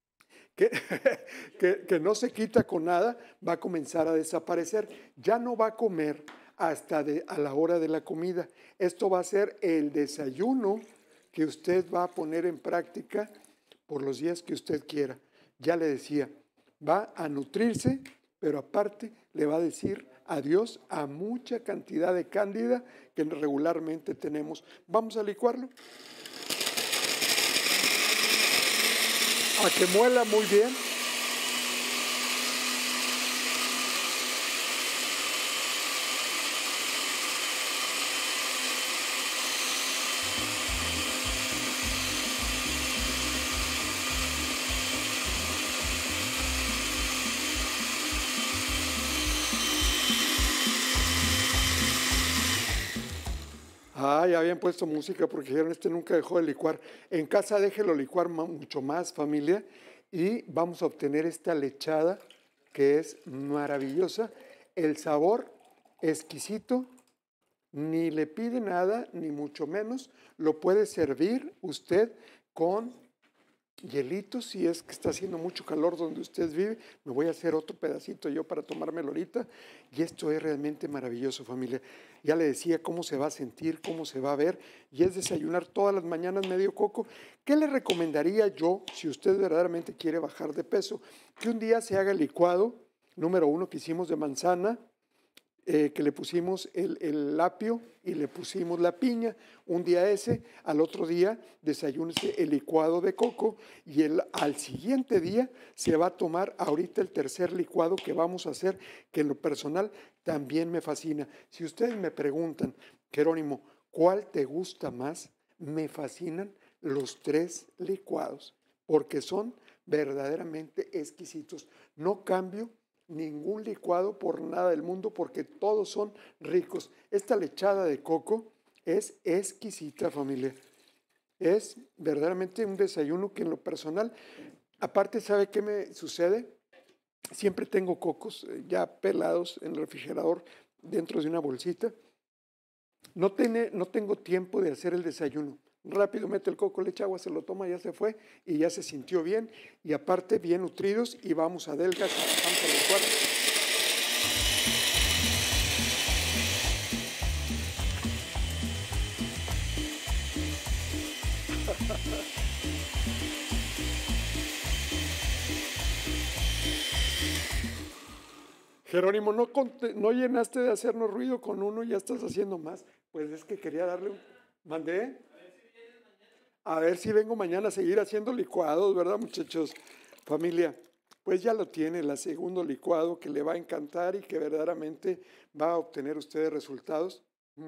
que no se quita con nada, va a comenzar a desaparecer. Ya no va a comer hasta a la hora de la comida. Esto va a ser el desayuno que usted va a poner en práctica por los días que usted quiera. ya le decía, va a nutrirse, pero aparte le va a decir adiós a mucha cantidad de cándida que regularmente tenemos. Vamos a licuarlo. A que muela muy bien. Ah, ya habían puesto música porque dijeron, este nunca dejó de licuar. En casa déjelo licuar mucho más, familia, y vamos a obtener esta lechada que es maravillosa. El sabor exquisito, ni le pide nada, ni mucho menos. Lo puede servir usted con hielito, si es que está haciendo mucho calor donde usted vive. Me voy a hacer otro pedacito yo para tomármelo ahorita. Y esto es realmente maravilloso, familia. Ya le decía cómo se va a sentir, cómo se va a ver. Y es desayunar todas las mañanas medio coco. ¿Qué le recomendaría yo si usted verdaderamente quiere bajar de peso? Que un día se haga el licuado, número 1 que hicimos de manzana, que le pusimos el apio y le pusimos la piña. Un día ese, al otro día desayúnese el licuado de coco y al siguiente día se va a tomar ahorita el tercer licuado que vamos a hacer, que en lo personal también me fascina. Si ustedes me preguntan, Jerónimo, ¿cuál te gusta más? Me fascinan los 3 licuados porque son verdaderamente exquisitos. No cambio ningún licuado por nada del mundo porque todos son ricos. Esta lechada de coco es exquisita, familia. Es verdaderamente un desayuno que en lo personal, aparte, ¿sabe qué me sucede? Siempre tengo cocos ya pelados en el refrigerador dentro de una bolsita. No tengo tiempo de hacer el desayuno. Rápido mete el coco, le echa agua, se lo toma, ya se fue y ya se sintió bien. Y aparte bien nutridos y vamos a adelgazar, vamos a licuar. Jerónimo, no llenaste de hacernos ruido con uno y ya estás haciendo más. Pues es que quería darle un... ¿Mandé? A ver si vengo mañana a seguir haciendo licuados, ¿verdad, muchachos? Familia, pues ya lo tiene, el segundo licuado que le va a encantar y que verdaderamente va a obtener ustedes resultados.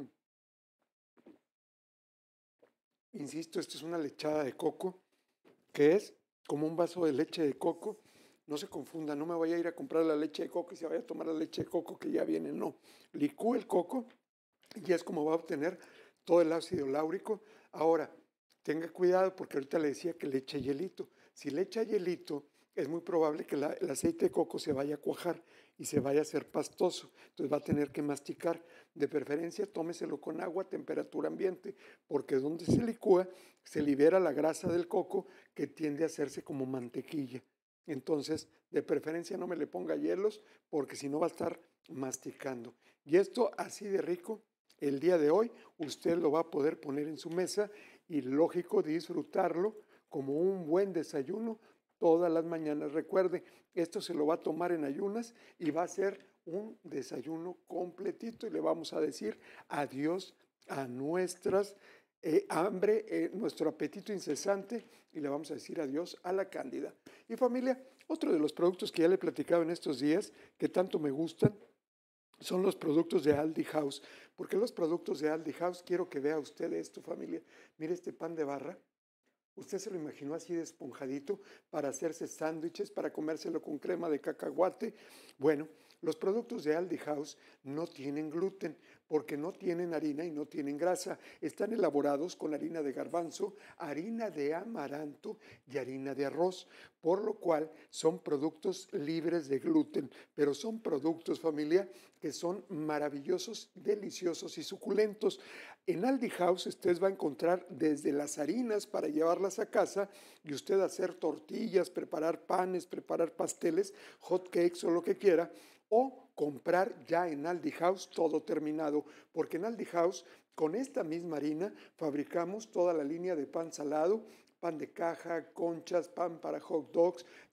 Insisto, esto es una lechada de coco, que es como un vaso de leche de coco. No se confunda, no me vaya a ir a comprar la leche de coco y se vaya a tomar la leche de coco que ya viene, no. Licúe el coco y es como va a obtener todo el ácido láurico. Ahora, tenga cuidado porque ahorita le decía que le eche hielito. Si le echa hielito, es muy probable que el aceite de coco se vaya a cuajar y se vaya a hacer pastoso. Entonces va a tener que masticar. De preferencia, tómeselo con agua a temperatura ambiente, porque donde se licúa, se libera la grasa del coco que tiende a hacerse como mantequilla. Entonces, de preferencia no me le ponga hielos, porque si no va a estar masticando. Y esto así de rico, el día de hoy, usted lo va a poder poner en su mesa y lógico disfrutarlo como un buen desayuno todas las mañanas. Recuerde, esto se lo va a tomar en ayunas y va a ser un desayuno completito y le vamos a decir adiós a nuestras hambre, nuestro apetito incesante y le vamos a decir adiós a la cándida. Y familia, otro de los productos que ya le he platicado en estos días que tanto me gustan son los productos de Aldi House. ¿Por qué los productos de Aldi House? Quiero que vea usted esto, familia. Mire este pan de barra. ¿Usted se lo imaginó así de esponjadito para hacerse sándwiches, para comérselo con crema de cacahuate? Bueno, los productos de Aldi House no tienen gluten porque no tienen harina y no tienen grasa. Están elaborados con harina de garbanzo, harina de amaranto y harina de arroz, por lo cual son productos libres de gluten, pero son productos, familia, que son maravillosos, deliciosos y suculentos. En Aldi House usted va a encontrar desde las harinas para llevarlas a casa y usted hacer tortillas, preparar panes, preparar pasteles, hot cakes o lo que quiera, o comprar ya en Aldi House todo terminado, porque en Aldi House con esta misma harina fabricamos toda la línea de pan salado, pan de caja, conchas, pan para hot dogs,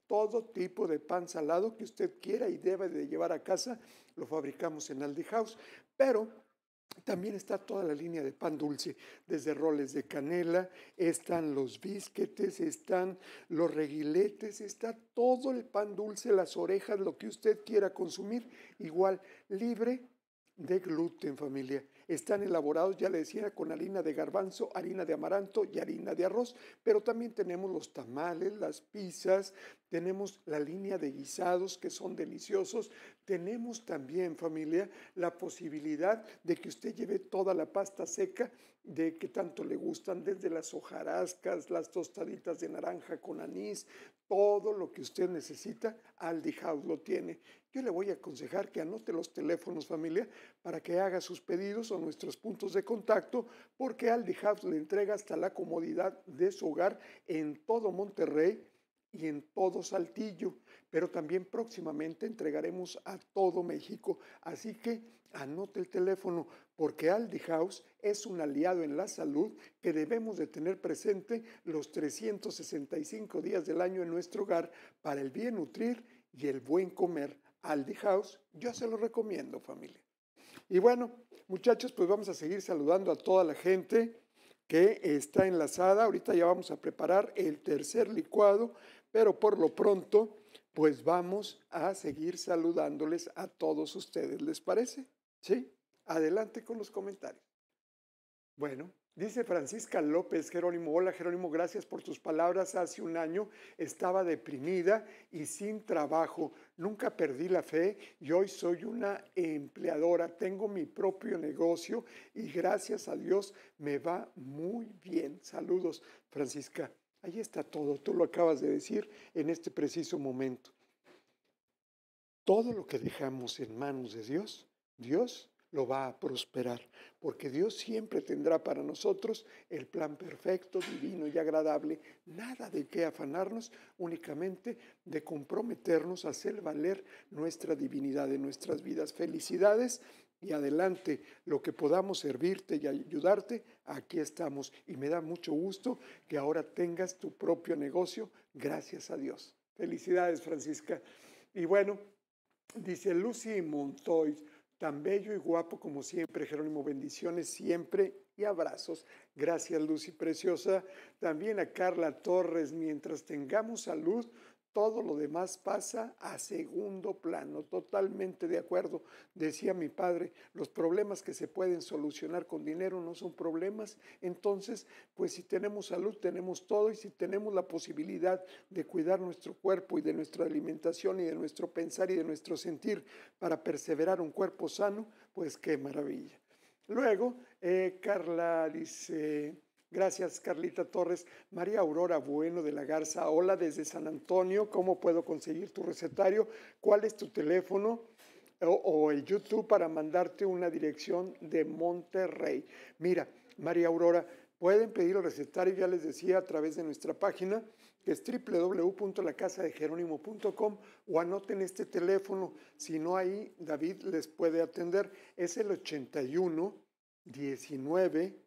todo tipo de pan salado que usted quiera y debe de llevar a casa, lo fabricamos en Aldi House, pero también está toda la línea de pan dulce, desde roles de canela, están los bisquetes, están los reguiletes, está todo el pan dulce, las orejas, lo que usted quiera consumir, igual libre de gluten, familia. Están elaborados, ya le decía, con harina de garbanzo, harina de amaranto y harina de arroz, pero también tenemos los tamales, las pizzas, tenemos la línea de guisados que son deliciosos, tenemos también, familia, la posibilidad de que usted lleve toda la pasta seca de que tanto le gustan, desde las hojarascas, las tostaditas de naranja con anís, todo lo que usted necesita, Aldi House lo tiene. Yo le voy a aconsejar que anote los teléfonos, familia, para que haga sus pedidos o nuestros puntos de contacto, porque Aldi House le entrega hasta la comodidad de su hogar en todo Monterrey y en todo Saltillo, pero también próximamente entregaremos a todo México. Así que anote el teléfono, porque Aldi House es un aliado en la salud que debemos de tener presente los 365 días del año en nuestro hogar para el bien nutrir y el buen comer. Aldi House, yo se lo recomiendo, familia. Y bueno, muchachos, pues vamos a seguir saludando a toda la gente que está enlazada. Ahorita ya vamos a preparar el tercer licuado, pero por lo pronto, pues vamos a seguir saludándoles a todos ustedes. ¿Les parece? ¿Sí? Adelante con los comentarios. Bueno, dice Francisca López, Jerónimo, hola Jerónimo, gracias por tus palabras. Hace un año estaba deprimida y sin trabajo. Nunca perdí la fe y hoy soy una empleadora. Tengo mi propio negocio y gracias a Dios me va muy bien. Saludos, Francisca. Ahí está todo, tú lo acabas de decir en este preciso momento. Todo lo que dejamos en manos de Dios, Dios lo va a prosperar, porque Dios siempre tendrá para nosotros el plan perfecto, divino y agradable. Nada de qué afanarnos, únicamente de comprometernos a hacer valer nuestra divinidad en nuestras vidas. Felicidades y adelante, lo que podamos servirte y ayudarte, aquí estamos. Y me da mucho gusto que ahora tengas tu propio negocio, gracias a Dios. Felicidades, Francisca. Y bueno, dice Lucy Montoy, tan bello y guapo como siempre, Jerónimo, bendiciones siempre y abrazos. Gracias, Lucy, preciosa. También a Carla Torres, mientras tengamos salud, todo lo demás pasa a segundo plano. Totalmente de acuerdo. Decía mi padre, los problemas que se pueden solucionar con dinero no son problemas. Entonces, pues si tenemos salud, tenemos todo. Y si tenemos la posibilidad de cuidar nuestro cuerpo y de nuestra alimentación y de nuestro pensar y de nuestro sentir para perseverar un cuerpo sano, pues qué maravilla. Luego, Carla dice... Gracias, Carlita Torres. María Aurora Bueno de la Garza, hola desde San Antonio, ¿cómo puedo conseguir tu recetario? ¿Cuál es tu teléfono o el YouTube para mandarte una dirección de Monterrey? Mira, María Aurora, pueden pedir el recetario, ya les decía, a través de nuestra página, que es www.lacasadejeronimo.com, o anoten este teléfono, si no ahí David les puede atender, es el 81 19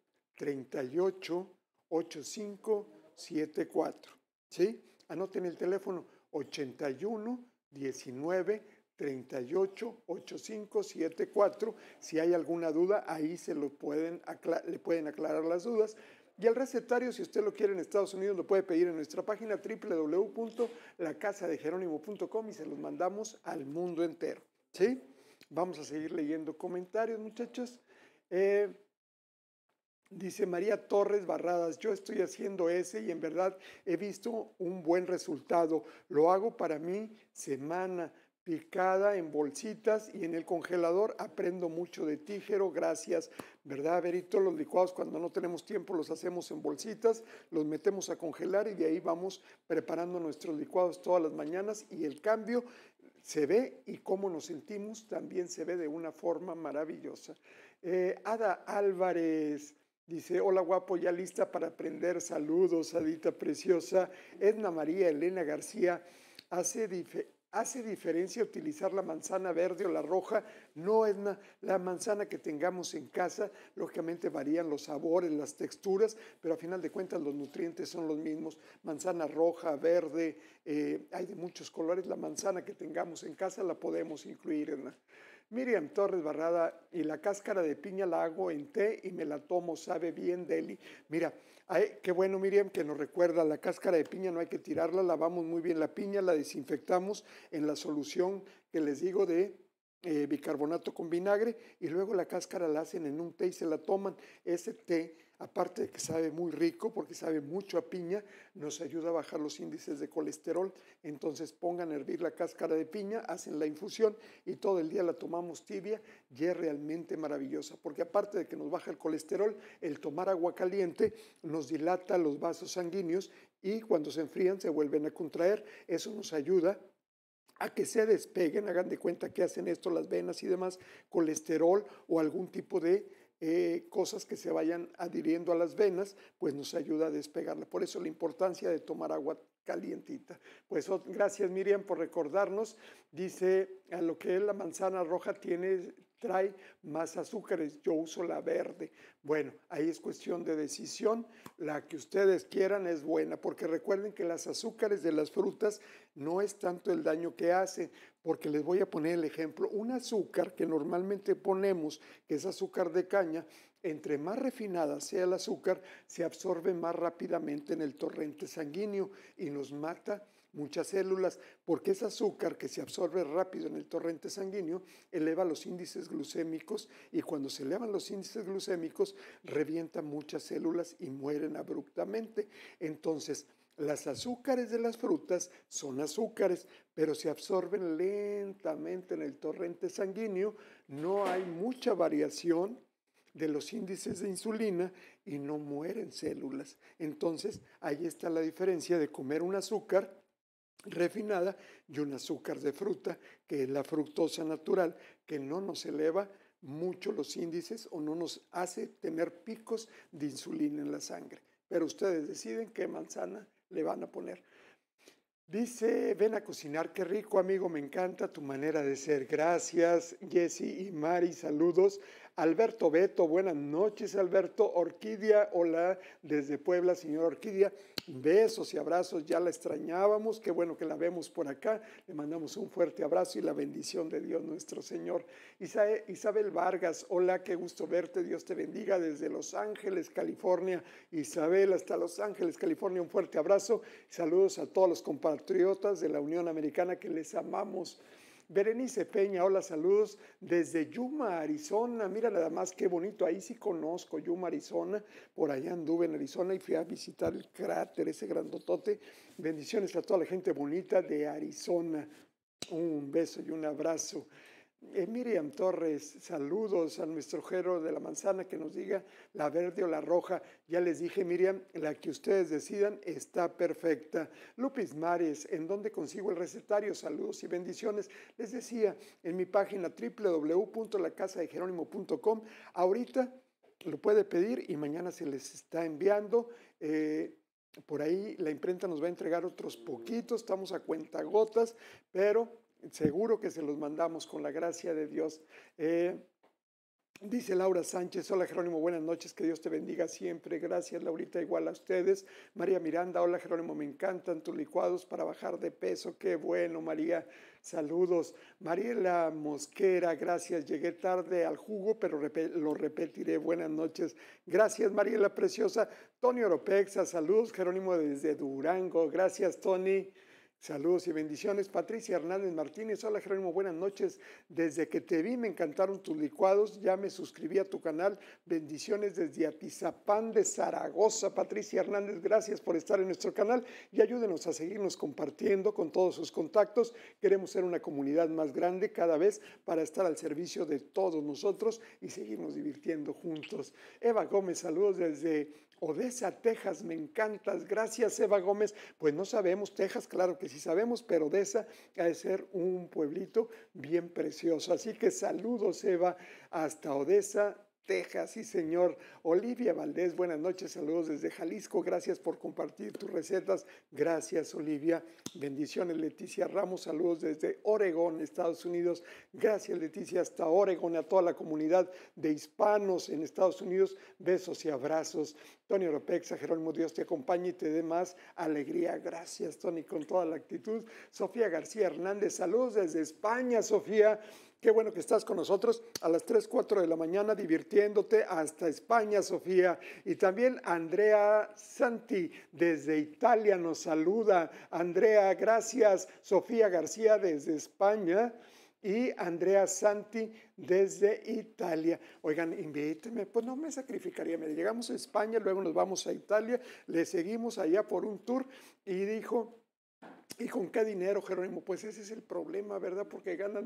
38 85 74, ¿sí? Anoten el teléfono 81 19 38 85 74. Si hay alguna duda, ahí le pueden aclarar las dudas. Y el recetario, si usted lo quiere en Estados Unidos, lo puede pedir en nuestra página www.lacasadejeronimo.com y se los mandamos al mundo entero, ¿sí? Vamos a seguir leyendo comentarios, muchachos. Dice María Torres Barradas, yo estoy haciendo ese y en verdad he visto un buen resultado. Lo hago para mi semana, picada en bolsitas y en el congelador. Aprendo mucho de ti, Jero, gracias. ¿Verdad, Berito? Los licuados cuando no tenemos tiempo los hacemos en bolsitas, los metemos a congelar y de ahí vamos preparando nuestros licuados todas las mañanas y el cambio se ve y cómo nos sentimos también se ve de una forma maravillosa. Ada Álvarez dice, hola guapo, ya lista para aprender. Saludos, Adita preciosa. Edna María Elena García, ¿Hace diferencia utilizar la manzana verde o la roja? No es la manzana que tengamos en casa, lógicamente varían los sabores, las texturas, pero a final de cuentas los nutrientes son los mismos. Manzana roja, verde, hay de muchos colores. La manzana que tengamos en casa la podemos incluir en la... Miriam Torres Barrada, y la cáscara de piña la hago en té y me la tomo, sabe bien, deli. Mira, qué bueno, Miriam, que nos recuerda, la cáscara de piña no hay que tirarla, lavamos muy bien la piña, la desinfectamos en la solución que les digo de bicarbonato con vinagre, y luego la cáscara la hacen en un té y se la toman. Ese té, aparte de que sabe muy rico porque sabe mucho a piña, nos ayuda a bajar los índices de colesterol. Entonces pongan a hervir la cáscara de piña, hacen la infusión y todo el día la tomamos tibia, y es realmente maravillosa, porque aparte de que nos baja el colesterol, el tomar agua caliente nos dilata los vasos sanguíneos y cuando se enfrían se vuelven a contraer. Eso nos ayuda a que se despeguen. Hagan de cuenta que hacen esto las venas y demás, colesterol o algún tipo de cosas que se vayan adhiriendo a las venas, pues nos ayuda a despegarla. Por eso la importancia de tomar agua calientita. Pues gracias, Miriam, por recordarnos. Dice, a lo que es la manzana roja trae más azúcares, yo uso la verde. Bueno, ahí es cuestión de decisión, la que ustedes quieran es buena, porque recuerden que las azúcares de las frutas no es tanto el daño que hacen, porque les voy a poner el ejemplo, un azúcar que normalmente ponemos, que es azúcar de caña, entre más refinada sea el azúcar, se absorbe más rápidamente en el torrente sanguíneo y nos mata muchas células, porque ese azúcar que se absorbe rápido en el torrente sanguíneo eleva los índices glucémicos, y cuando se elevan los índices glucémicos revientan muchas células y mueren abruptamente. Entonces, las azúcares de las frutas son azúcares, pero se absorben lentamente en el torrente sanguíneo, no hay mucha variación de los índices de insulina y no mueren células. Entonces, ahí está la diferencia de comer un azúcar refinada y un azúcar de fruta, que es la fructosa natural, que no nos eleva mucho los índices o no nos hace tener picos de insulina en la sangre. Pero ustedes deciden qué manzana le van a poner. Dice, ven a cocinar, qué rico, amigo, me encanta tu manera de ser. Gracias, Jessy y Mari, saludos. Alberto Beto, buenas noches, Alberto. Orquídea, hola, desde Puebla, señora Orquídea. Besos y abrazos, ya la extrañábamos, qué bueno que la vemos por acá. Le mandamos un fuerte abrazo y la bendición de Dios nuestro Señor. Isabel Vargas, hola, qué gusto verte, Dios te bendiga desde Los Ángeles, California. Isabel, hasta Los Ángeles, California, un fuerte abrazo. Saludos a todos los compatriotas de la Unión Americana que les amamos. Berenice Peña, hola, saludos desde Yuma, Arizona. Mira nada más qué bonito, ahí sí conozco Yuma, Arizona. Por allá anduve en Arizona y fui a visitar el cráter, ese grandotote. Bendiciones a toda la gente bonita de Arizona. Un beso y un abrazo. Miriam Torres, saludos al mensajero de la manzana que nos diga la verde o la roja. Ya les dije, Miriam, la que ustedes decidan está perfecta. Lupis Mares, ¿en dónde consigo el recetario? Saludos y bendiciones. Les decía, en mi página www.lacasadejeronimo.com. Ahorita lo puede pedir y mañana se les está enviando. Por ahí la imprenta nos va a entregar otros poquitos, estamos a cuentagotas, pero seguro que se los mandamos con la gracia de Dios. Dice Laura Sánchez, hola Jerónimo, buenas noches, que Dios te bendiga siempre. Gracias, Laurita, igual a ustedes. María Miranda, hola Jerónimo, me encantan tus licuados para bajar de peso. Qué bueno, María, saludos. Mariela Mosquera, gracias, llegué tarde al jugo, pero lo repetiré. Buenas noches. Gracias, Mariela preciosa. Tony Oropexa, saludos Jerónimo desde Durango. Gracias, Tony. Saludos y bendiciones. Patricia Hernández Martínez, hola Jerónimo, buenas noches. Desde que te vi me encantaron tus licuados, ya me suscribí a tu canal. Bendiciones desde Atizapán de Zaragoza. Patricia Hernández, gracias por estar en nuestro canal y ayúdenos a seguirnos compartiendo con todos sus contactos. Queremos ser una comunidad más grande cada vez para estar al servicio de todos nosotros y seguirnos divirtiendo juntos. Eva Gómez, saludos desde Odessa, Texas, me encantas. Gracias, Eva Gómez. Pues no sabemos, Texas, claro que sí sabemos, pero Odessa ha de ser un pueblito bien precioso. Así que saludos, Eva, hasta Odessa, Texas, sí señor. Olivia Valdés, buenas noches, saludos desde Jalisco, gracias por compartir tus recetas, gracias Olivia, bendiciones Leticia Ramos, saludos desde Oregón, Estados Unidos, gracias Leticia, hasta Oregón, a toda la comunidad de hispanos en Estados Unidos, besos y abrazos. Tony Oropexa, Jerónimo, Dios te acompañe y te dé más alegría, gracias Tony, con toda la actitud. Sofía García Hernández, saludos desde España, Sofía. Qué bueno que estás con nosotros a las 3, 4 de la mañana divirtiéndote hasta España, Sofía. Y también Andrea Santi desde Italia nos saluda. Andrea, gracias. Sofía García desde España y Andrea Santi desde Italia. Oigan, invíteme, pues no me sacrificaría. Mire, llegamos a España, luego nos vamos a Italia, le seguimos allá por un tour y dijo... ¿Y con qué dinero, Jerónimo? Pues ese es el problema, ¿verdad? Porque ganan,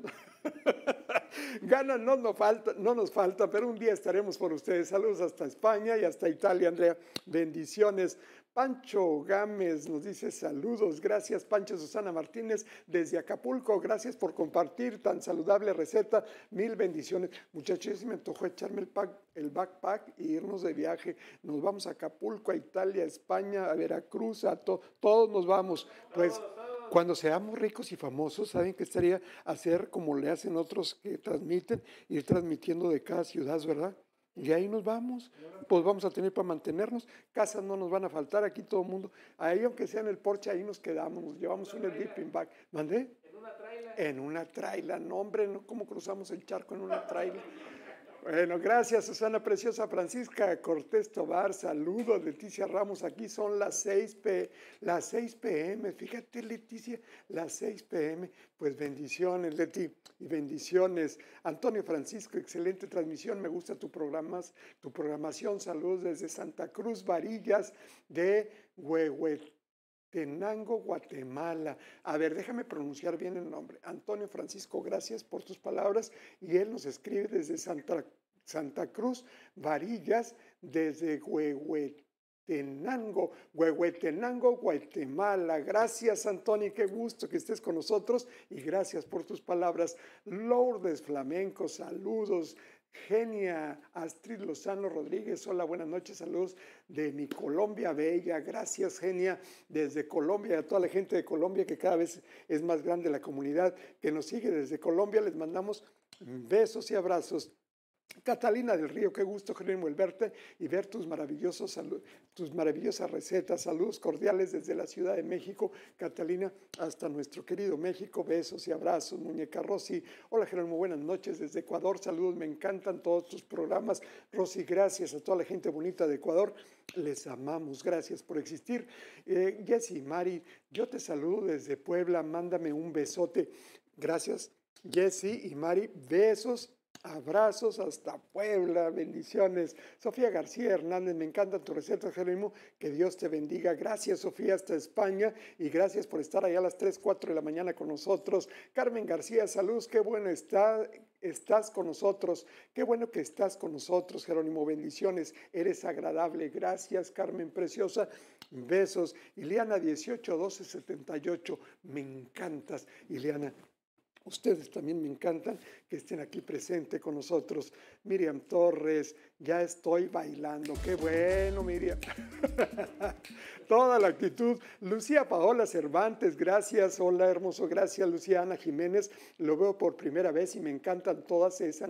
ganan no nos falta, pero un día estaremos por ustedes. Saludos hasta España y hasta Italia, Andrea. Bendiciones. Pancho Gámez nos dice saludos. Gracias, Pancho. Susana Martínez desde Acapulco. Gracias por compartir tan saludable receta. Mil bendiciones. Muchachos, me antojó echarme el backpack e irnos de viaje. Nos vamos a Acapulco, a Italia, a España, a Veracruz, todos nos vamos. Pues cuando seamos ricos y famosos, ¿saben qué estaría hacer como le hacen otros que transmiten? Ir transmitiendo de cada ciudad, ¿verdad? Y ahí nos vamos, pues vamos a tener para mantenernos, casas no nos van a faltar, aquí todo el mundo, ahí aunque sea en el porche, ahí nos quedamos, nos llevamos un sleeping bag. ¿Mandé? En una traila. En una traila, no hombre, no, ¿cómo cruzamos el charco en una traila? Bueno, gracias Susana Preciosa. Francisca Cortés Tobar, saludos. Leticia Ramos, aquí son las 6 p.m. Fíjate Leticia, las 6 p.m. Pues bendiciones Leti y bendiciones. Antonio Francisco, excelente transmisión, me gusta tu programación. Saludos desde Santa Cruz, Varillas de Huehuetenango, Guatemala. A ver, déjame pronunciar bien el nombre. Antonio Francisco, gracias por tus palabras. Y él nos escribe desde Santa Cruz, Varillas, desde Huehuetenango, Guatemala. Gracias, Antonio, qué gusto que estés con nosotros y gracias por tus palabras. Lourdes Flamenco, saludos. Genia Astrid Lozano Rodríguez, hola, buenas noches, saludos de mi Colombia bella, gracias Genia, desde Colombia, a toda la gente de Colombia que cada vez es más grande la comunidad que nos sigue desde Colombia, les mandamos besos y abrazos. Catalina del Río, qué gusto, Jerónimo, el verte y ver tus maravillosas recetas. Saludos cordiales desde la Ciudad de México, Catalina, hasta nuestro querido México. Besos y abrazos, muñeca Rosy. Hola, Jerónimo, buenas noches desde Ecuador. Saludos, me encantan todos tus programas. Rosy, gracias a toda la gente bonita de Ecuador. Les amamos, gracias por existir. Jessy, Mari, yo te saludo desde Puebla. Mándame un besote. Gracias, Jessy y Mari. Besos. Abrazos hasta Puebla, bendiciones. Sofía García Hernández, me encantan tus recetas, Jerónimo, que Dios te bendiga. Gracias, Sofía, hasta España, y gracias por estar allá a las 3, 4 de la mañana con nosotros. Carmen García, saludos, qué bueno estás con nosotros, qué bueno que estás con nosotros, Jerónimo, bendiciones, eres agradable. Gracias, Carmen Preciosa, besos. Ileana 181278, me encantas, Ileana. Ustedes también me encantan que estén aquí presentes con nosotros. Miriam Torres, ya estoy bailando. ¡Qué bueno, Miriam! Toda la actitud. Lucía Paola Cervantes, gracias. Hola, hermoso. Gracias, Lucía. Ana Jiménez, lo veo por primera vez y me encantan todas esas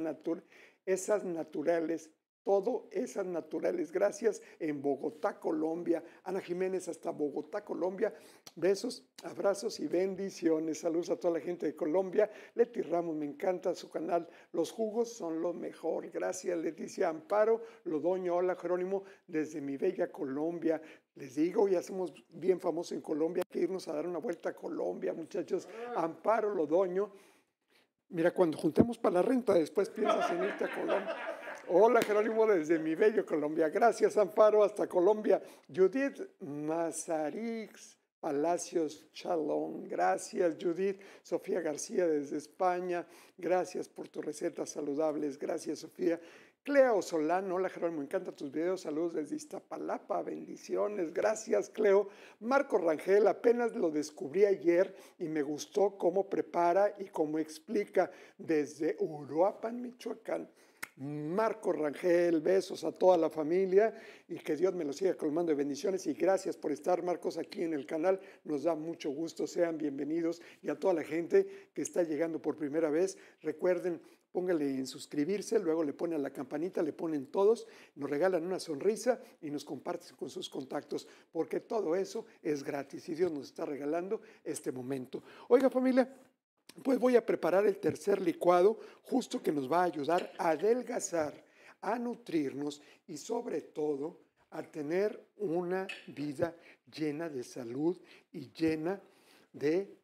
naturales. Todo esas naturales. Gracias en Bogotá, Colombia. Ana Jiménez hasta Bogotá, Colombia. Besos, abrazos y bendiciones. Saludos a toda la gente de Colombia. Leti Ramos, me encanta su canal. Los jugos son lo mejor. Gracias, Leticia. Amparo Lodoño. Hola, Jerónimo, desde mi bella Colombia. Les digo, ya somos bien famosos en Colombia. Hay que irnos a dar una vuelta a Colombia, muchachos. Amparo Lodoño. Mira, cuando juntemos para la renta, después piensas en irte a Colombia. Hola, Jerónimo, desde mi bello Colombia. Gracias, Amparo, hasta Colombia. Judith Mazarix Palacios Chalón. Gracias, Judith. Sofía García, desde España. Gracias por tus recetas saludables. Gracias, Sofía. Cleo Solano, hola Jerónimo, me encantan tus videos, saludos desde Iztapalapa, bendiciones, gracias Cleo. Marco Rangel, apenas lo descubrí ayer y me gustó cómo prepara y cómo explica desde Uruapan, Michoacán. Marco Rangel, besos a toda la familia y que Dios me los siga colmando de bendiciones y gracias por estar, Marcos, aquí en el canal. Nos da mucho gusto, sean bienvenidos y a toda la gente que está llegando por primera vez. Recuerden, póngale en suscribirse, luego le ponen a la campanita, le ponen todos, nos regalan una sonrisa y nos comparten con sus contactos, porque todo eso es gratis y Dios nos está regalando este momento. Oiga, familia, pues voy a preparar el tercer licuado, justo que nos va a ayudar a adelgazar, a nutrirnos y sobre todo a tener una vida llena de salud y llena de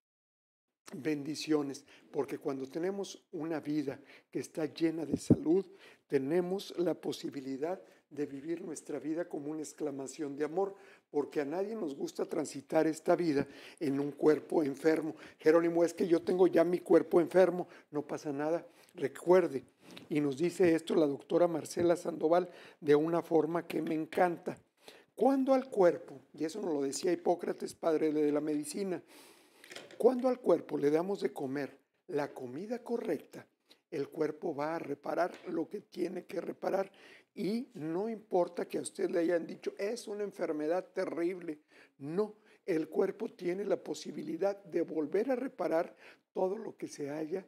bendiciones, porque cuando tenemos una vida que está llena de salud, tenemos la posibilidad de vivir nuestra vida como una exclamación de amor, porque a nadie nos gusta transitar esta vida en un cuerpo enfermo. Jerónimo, es que yo tengo ya mi cuerpo enfermo, no pasa nada. Recuerde, y nos dice esto la doctora Marcela Sandoval de una forma que me encanta. Cuando al cuerpo, y eso nos lo decía Hipócrates, padre de la medicina, cuando al cuerpo le damos de comer la comida correcta, el cuerpo va a reparar lo que tiene que reparar y no importa que a usted le hayan dicho, es una enfermedad terrible. No, el cuerpo tiene la posibilidad de volver a reparar todo lo que se haya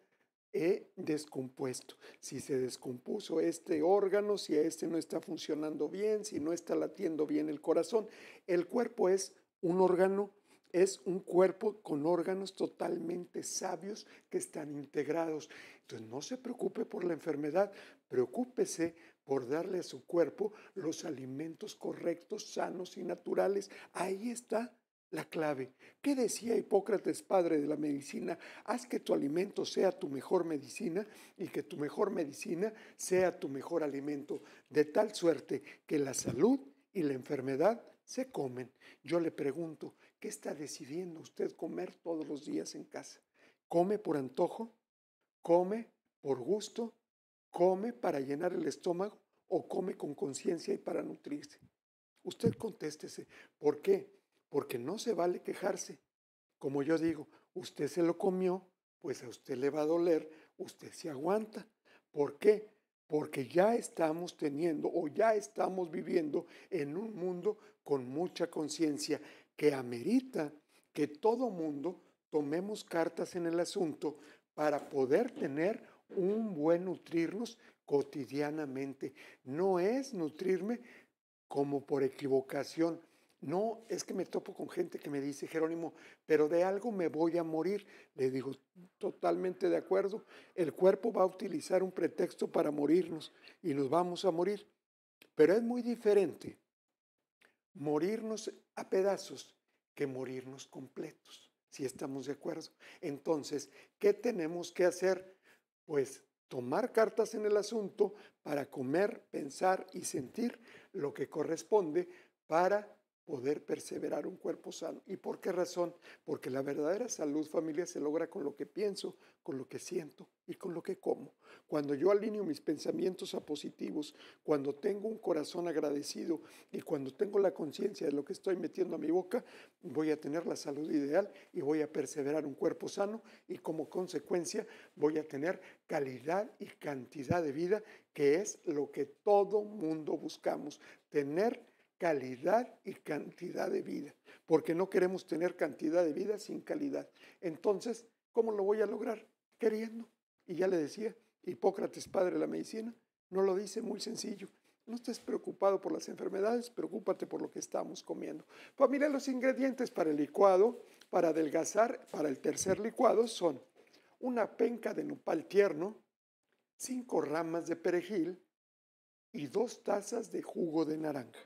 descompuesto. Si se descompuso este órgano, si este no está funcionando bien, si no está latiendo bien el corazón, el cuerpo es un órgano. Es un cuerpo con órganos totalmente sabios que están integrados. Entonces no se preocupe por la enfermedad, preocúpese por darle a su cuerpo los alimentos correctos, sanos y naturales. Ahí está la clave. ¿Qué decía Hipócrates, padre de la medicina? Haz que tu alimento sea tu mejor medicina y que tu mejor medicina sea tu mejor alimento, de tal suerte que la salud y la enfermedad se comen. Yo le pregunto, ¿qué está decidiendo usted comer todos los días en casa? ¿Come por antojo? ¿Come por gusto? ¿Come para llenar el estómago? ¿O come con conciencia y para nutrirse? Usted contéstese. ¿Por qué? Porque no se vale quejarse. Como yo digo, usted se lo comió, pues a usted le va a doler, usted se aguanta. ¿Por qué? Porque ya estamos teniendo o ya estamos viviendo en un mundo con mucha conciencia que amerita que todo mundo tomemos cartas en el asunto para poder tener un buen nutrirnos cotidianamente. No es nutrirme como por equivocación. No, es que me topo con gente que me dice, Jerónimo, pero de algo me voy a morir. Le digo, totalmente de acuerdo. El cuerpo va a utilizar un pretexto para morirnos y nos vamos a morir. Pero es muy diferente morirnos a pedazos que morirnos completos, si estamos de acuerdo. Entonces, ¿qué tenemos que hacer? Pues tomar cartas en el asunto para comer, pensar y sentir lo que corresponde para poder perseverar un cuerpo sano. ¿Y por qué razón? Porque la verdadera salud, familia, se logra con lo que pienso, con lo que siento y con lo que como. Cuando yo alineo mis pensamientos a positivos, cuando tengo un corazón agradecido y cuando tengo la conciencia de lo que estoy metiendo a mi boca, voy a tener la salud ideal y voy a perseverar un cuerpo sano y como consecuencia voy a tener calidad y cantidad de vida, que es lo que todo mundo buscamos, tener calidad y cantidad de vida, porque no queremos tener cantidad de vida sin calidad. Entonces, ¿cómo lo voy a lograr? Queriendo. Y ya le decía, Hipócrates, padre de la medicina, nos lo dice muy sencillo. No estés preocupado por las enfermedades, preocúpate por lo que estamos comiendo. Familia, los ingredientes para el licuado, para adelgazar, para el tercer licuado son una penca de nopal tierno, 5 ramas de perejil y 2 tazas de jugo de naranja.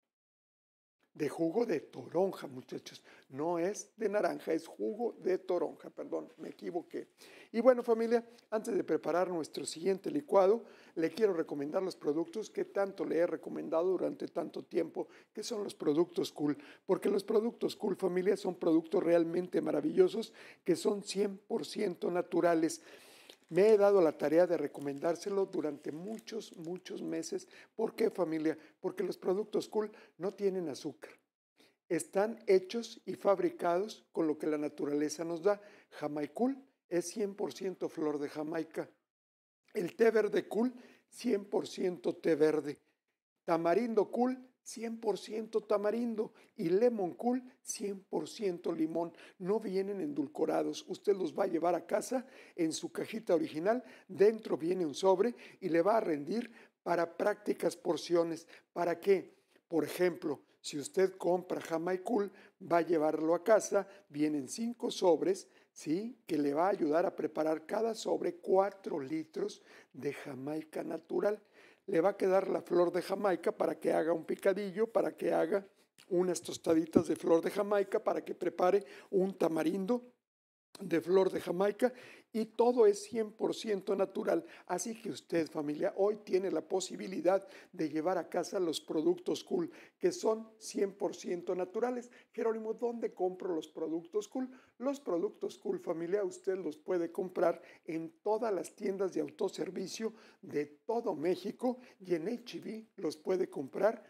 De jugo de toronja, muchachos. No es de naranja, es jugo de toronja, perdón, me equivoqué. Y bueno, familia, antes de preparar nuestro siguiente licuado, le quiero recomendar los productos que tanto le he recomendado durante tanto tiempo, que son los productos Cool. Porque los productos Cool, familia, son productos realmente maravillosos, que son 100% naturales. Me he dado la tarea de recomendárselo durante muchos meses. ¿Por qué, familia? Porque los productos Cool no tienen azúcar. Están hechos y fabricados con lo que la naturaleza nos da. Jamaicul es 100% flor de Jamaica. El té verde Cool, 100% té verde. Tamarindo Cool, 100% tamarindo, y Lemon Cool, 100% limón. No vienen endulcorados. Usted los va a llevar a casa en su cajita original. Dentro viene un sobre y le va a rendir para prácticas porciones. ¿Para qué? Por ejemplo, si usted compra Jamaicool, va a llevarlo a casa, vienen 5 sobres, ¿sí? Que le va a ayudar a preparar cada sobre 4 litros de Jamaica natural. Le va a quedar la flor de Jamaica para que haga un picadillo, para que haga unas tostaditas de flor de Jamaica, para que prepare un tamarindo de flor de Jamaica, y todo es 100% natural. Así que usted, familia, hoy tiene la posibilidad de llevar a casa los productos Cool, que son 100% naturales. Jerónimo, ¿dónde compro los productos Cool? Los productos Cool, familia, usted los puede comprar en todas las tiendas de autoservicio de todo México, y en H-E-B los puede comprar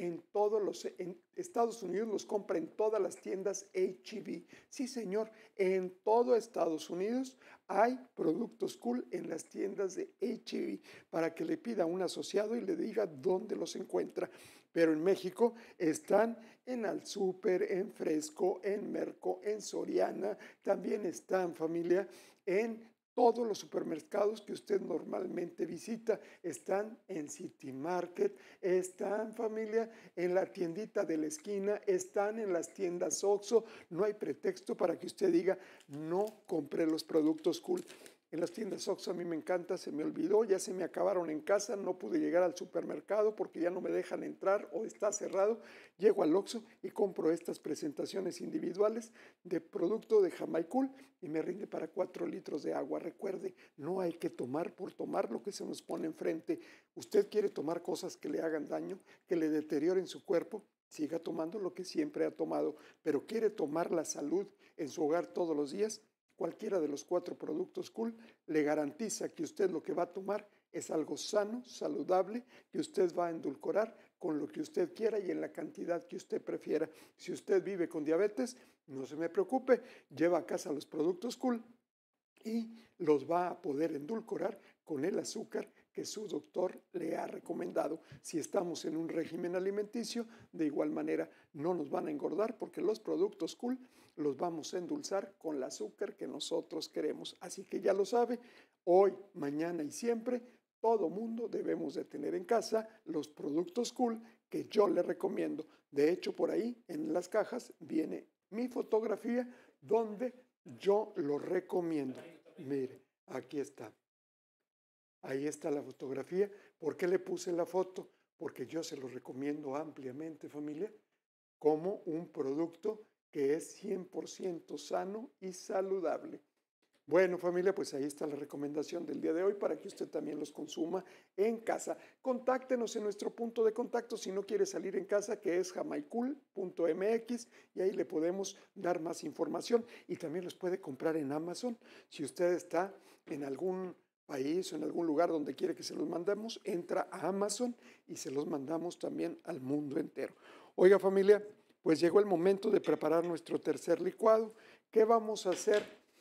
en Estados Unidos, los compra en todas las tiendas H-E-B. Sí, señor, en todo Estados Unidos hay productos Cool en las tiendas de H-E-B para que le pida a un asociado y le diga dónde los encuentra. Pero en México están en Alsúper, en Fresco, en Merco, en Soriana, también están, familia, en todos los supermercados que usted normalmente visita. Están en City Market, están, familia, en la tiendita de la esquina, están en las tiendas Oxxo. No hay pretexto para que usted diga, no compré los productos Cool. En las tiendas Oxxo a mí me encanta, se me olvidó, ya se me acabaron en casa, no pude llegar al supermercado porque ya no me dejan entrar o está cerrado. Llego al Oxxo y compro estas presentaciones individuales de producto de Jamaicool y me rinde para 4 litros de agua. Recuerde, no hay que tomar por tomar lo que se nos pone enfrente. Usted quiere tomar cosas que le hagan daño, que le deterioren su cuerpo, siga tomando lo que siempre ha tomado, pero quiere tomar la salud en su hogar todos los días. Cualquiera de los 4 productos Cool le garantiza que usted lo que va a tomar es algo sano, saludable, que usted va a endulcorar con lo que usted quiera y en la cantidad que usted prefiera. Si usted vive con diabetes, no se me preocupe, lleva a casa los productos Cool y los va a poder endulcorar con el azúcar que su doctor le ha recomendado. Si estamos en un régimen alimenticio, de igual manera no nos van a engordar porque los productos Cool los vamos a endulzar con el azúcar que nosotros queremos. Así que ya lo sabe, hoy, mañana y siempre, todo mundo debemos de tener en casa los productos Cool que yo le recomiendo. De hecho, por ahí en las cajas viene mi fotografía donde yo lo recomiendo. Mire, aquí está. Ahí está la fotografía. ¿Por qué le puse la foto? Porque yo se lo recomiendo ampliamente, familia, como un producto que es 100% sano y saludable. Bueno, familia, pues ahí está la recomendación del día de hoy para que usted también los consuma en casa. Contáctenos en nuestro punto de contacto si no quiere salir en casa, que es jamaicool.mx, y ahí le podemos dar más información y también los puede comprar en Amazon. Si usted está en algún país o en algún lugar donde quiere que se los mandemos, entra a Amazon y se los mandamos también al mundo entero. Oiga, familia, pues llegó el momento de preparar nuestro tercer licuado. ¿Qué vamos a hacer?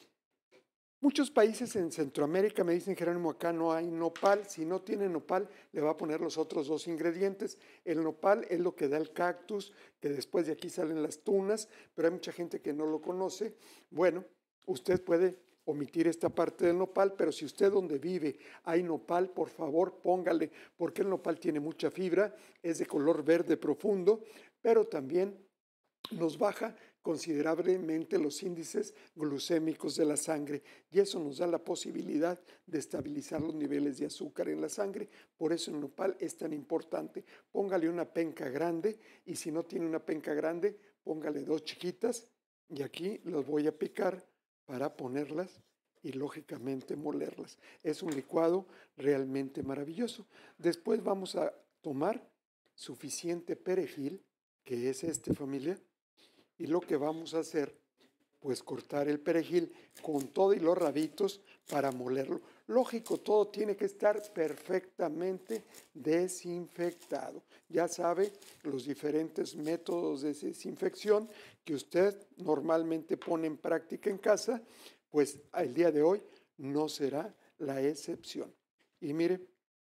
Muchos países en Centroamérica me dicen, Jerónimo, acá no hay nopal. Si no tiene nopal, le va a poner los otros 2 ingredientes. El nopal es lo que da el cactus, que después de aquí salen las tunas, pero hay mucha gente que no lo conoce. Bueno, usted puede omitir esta parte del nopal, pero si usted donde vive hay nopal, por favor póngale, porque el nopal tiene mucha fibra, es de color verde profundo, pero también nos baja considerablemente los índices glucémicos de la sangre y eso nos da la posibilidad de estabilizar los niveles de azúcar en la sangre. Por eso el nopal es tan importante. Póngale una penca grande y si no tiene una penca grande, póngale 2 chiquitas y aquí las voy a picar para ponerlas y lógicamente molerlas. Es un licuado realmente maravilloso. Después vamos a tomar suficiente perejil, que es familia, y lo que vamos a hacer, pues cortar el perejil con todo y los rabitos para molerlo. Lógico, todo tiene que estar perfectamente desinfectado. Ya sabe los diferentes métodos de desinfección que usted normalmente pone en práctica en casa, pues el día de hoy no será la excepción. Y mire,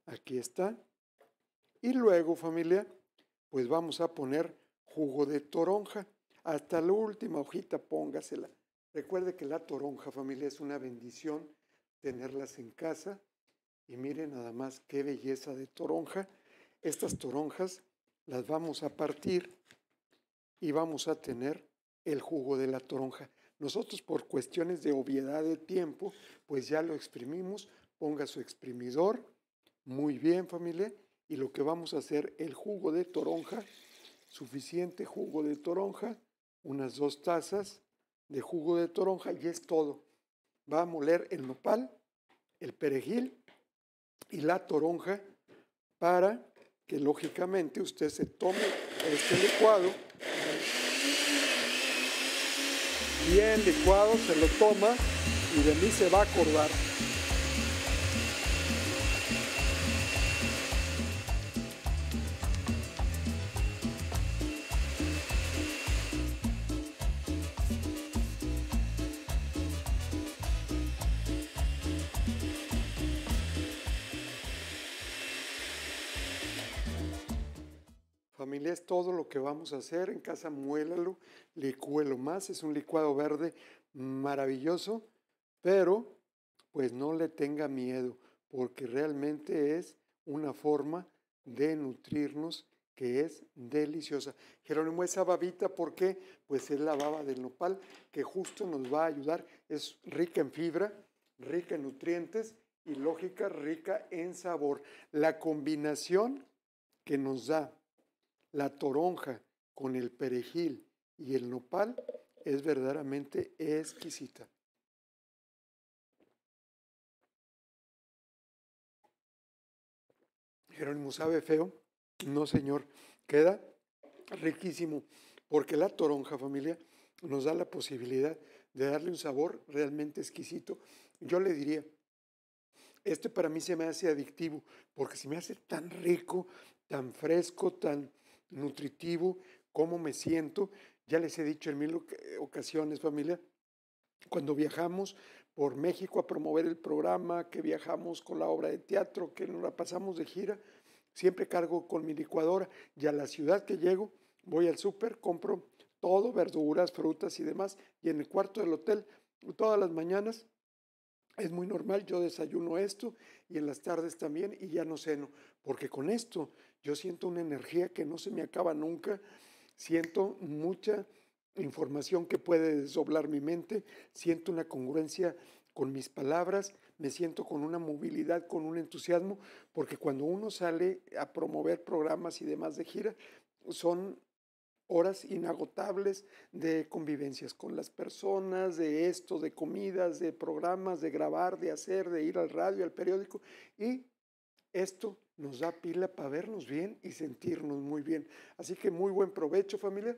Aquí está. Y luego, familia, pues vamos a poner jugo de toronja. Hasta la última hojita póngasela. Recuerde que la toronja, familia, es una bendición tenerlas en casa. Y miren nada más qué belleza de toronja. Estas toronjas las vamos a partir y vamos a tener el jugo de la toronja. Nosotros por cuestiones de obviedad de tiempo, pues ya lo exprimimos. Ponga su exprimidor. Muy bien, familia. Y lo que vamos a hacer, el jugo de toronja, suficiente jugo de toronja, unas 2 tazas de jugo de toronja y es todo. Va a moler el nopal, el perejil y la toronja para que lógicamente usted se tome este licuado, bien licuado, se lo toma y de mí se va a acordar. Familia, es todo lo que vamos a hacer. En casa muélalo, licúelo más. Es un licuado verde maravilloso, pero pues no le tenga miedo, porque realmente es una forma de nutrirnos que es deliciosa. Jerónimo, esa babita, ¿por qué? Pues es la baba del nopal que justo nos va a ayudar. Es rica en fibra, rica en nutrientes y lógica, rica en sabor. La combinación que nos da la toronja con el perejil y el nopal es verdaderamente exquisita. Jerónimo, ¿sabe feo? No, señor. Queda riquísimo porque la toronja, familia, nos da la posibilidad de darle un sabor realmente exquisito. Yo le diría, este para mí se me hace adictivo porque se me hace tan rico, tan fresco, tan nutritivo, cómo me siento. Ya les he dicho en 1000 ocasiones, familia, cuando viajamos por México a promover el programa, que viajamos con la obra de teatro, que nos la pasamos de gira, siempre cargo con mi licuadora y a la ciudad que llego, voy al súper, compro todo, verduras, frutas y demás, y en el cuarto del hotel, todas las mañanas, es muy normal, yo desayuno esto y en las tardes también y ya no ceno, porque con esto yo siento una energía que no se me acaba nunca, siento mucha información que puede desdoblar mi mente, siento una congruencia con mis palabras, me siento con una movilidad, con un entusiasmo, porque cuando uno sale a promover programas y demás de gira, son horas inagotables de convivencias con las personas, de esto, de comidas, de programas, de grabar, de hacer, de ir al radio, al periódico, y esto nos da pila para vernos bien y sentirnos muy bien. Así que muy buen provecho, familia.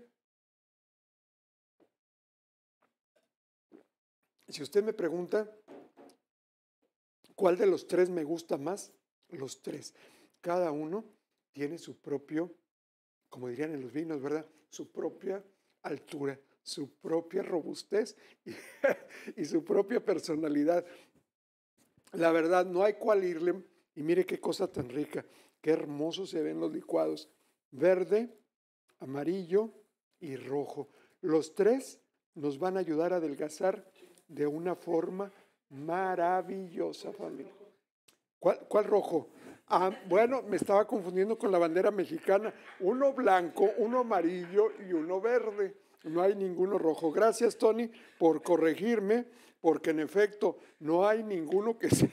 Si usted me pregunta cuál de los 3 me gusta más, los 3. Cada uno tiene su propio, como dirían en los vinos, ¿verdad? Su propia altura, su propia robustez y su propia personalidad. La verdad, no hay cual irle. Y mire qué cosa tan rica, qué hermoso se ven los licuados. Verde, amarillo y rojo. Los 3 nos van a ayudar a adelgazar de una forma maravillosa, familia. ¿Cuál rojo? Ah, bueno, me estaba confundiendo con la bandera mexicana. Uno blanco, uno amarillo y uno verde. No hay ninguno rojo. Gracias, Tony, por corregirme, porque en efecto no hay ninguno que sea.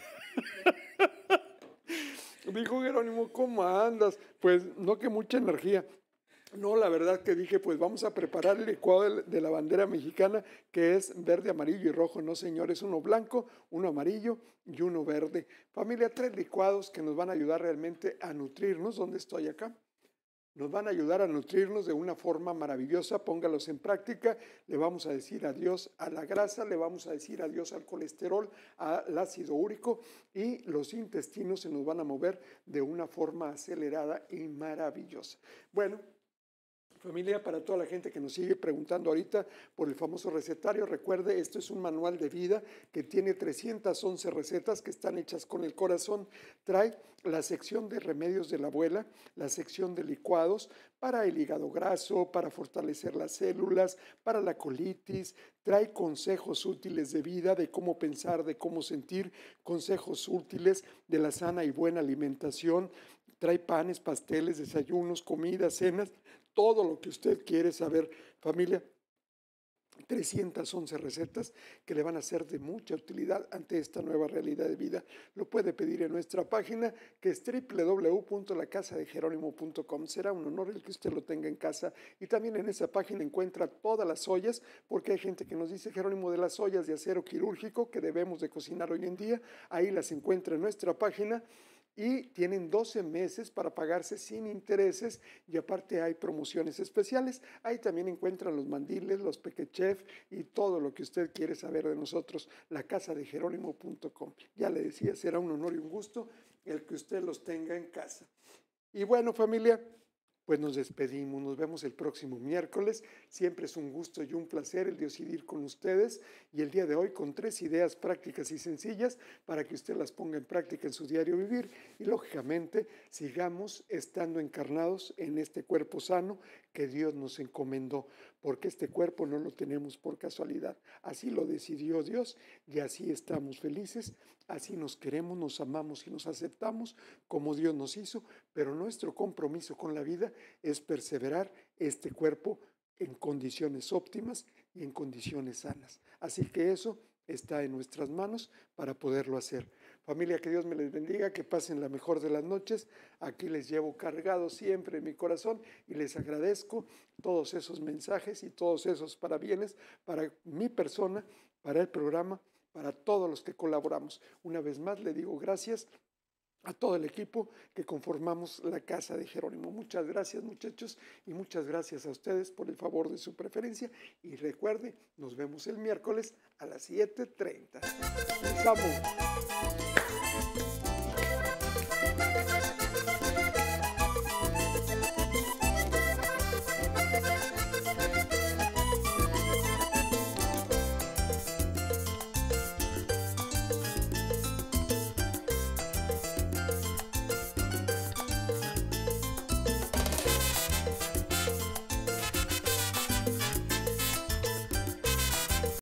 Dijo Jerónimo, ¿cómo andas? Pues no, que mucha energía. No, la verdad que dije, pues vamos a preparar el licuado de la bandera mexicana, que es verde, amarillo y rojo. No, señor, es uno blanco, uno amarillo y uno verde. Familia, 3 licuados que nos van a ayudar realmente a nutrirnos. ¿Dónde estoy acá? Nos van a ayudar a nutrirnos de una forma maravillosa. Póngalos en práctica. Le vamos a decir adiós a la grasa, le vamos a decir adiós al colesterol, al ácido úrico, y los intestinos se nos van a mover de una forma acelerada y maravillosa. Bueno, Familia, para toda la gente que nos sigue preguntando ahorita por el famoso recetario, recuerde, esto es un manual de vida que tiene 311 recetas que están hechas con el corazón. Trae la sección de remedios de la abuela, la sección de licuados para el hígado graso, para fortalecer las células, para la colitis. Trae consejos útiles de vida, de cómo pensar, de cómo sentir, consejos útiles de la sana y buena alimentación. Trae panes, pasteles, desayunos, comidas, cenas, todo lo que usted quiere saber, familia. 311 recetas que le van a ser de mucha utilidad ante esta nueva realidad de vida. Lo puede pedir en nuestra página, que es www.lacasadejeronimo.com. Será un honor el que usted lo tenga en casa, y también en esa página encuentra todas las ollas, porque hay gente que nos dice, Jerónimo, de las ollas de acero quirúrgico que debemos de cocinar hoy en día, ahí las encuentra en nuestra página. Y tienen 12 meses para pagarse sin intereses, y aparte hay promociones especiales. Ahí también encuentran los mandiles, los pequechef y todo lo que usted quiere saber de nosotros, lacasadejeronimo.com. Ya le decía, será un honor y un gusto el que usted los tenga en casa. Y bueno, familia, pues nos despedimos, nos vemos el próximo miércoles. Siempre es un gusto y un placer el decidir con ustedes, y el día de hoy con 3 ideas prácticas y sencillas para que usted las ponga en práctica en su diario vivir, y lógicamente sigamos estando encarnados en este cuerpo sano que Dios nos encomendó, porque este cuerpo no lo tenemos por casualidad, así lo decidió Dios y así estamos felices, así nos queremos, nos amamos y nos aceptamos como Dios nos hizo, pero nuestro compromiso con la vida es perseverar este cuerpo en condiciones óptimas y en condiciones sanas. Así que eso está en nuestras manos para poderlo hacer. Familia, que Dios me les bendiga, que pasen la mejor de las noches. Aquí les llevo cargado siempre en mi corazón, y les agradezco todos esos mensajes y todos esos parabienes para mi persona, para el programa, para todos los que colaboramos. Una vez más le digo gracias a todo el equipo que conformamos la Casa de Jerónimo. Muchas gracias, muchachos, y muchas gracias a ustedes por el favor de su preferencia. Y recuerde, nos vemos el miércoles a las 7:30. ¡Les amo!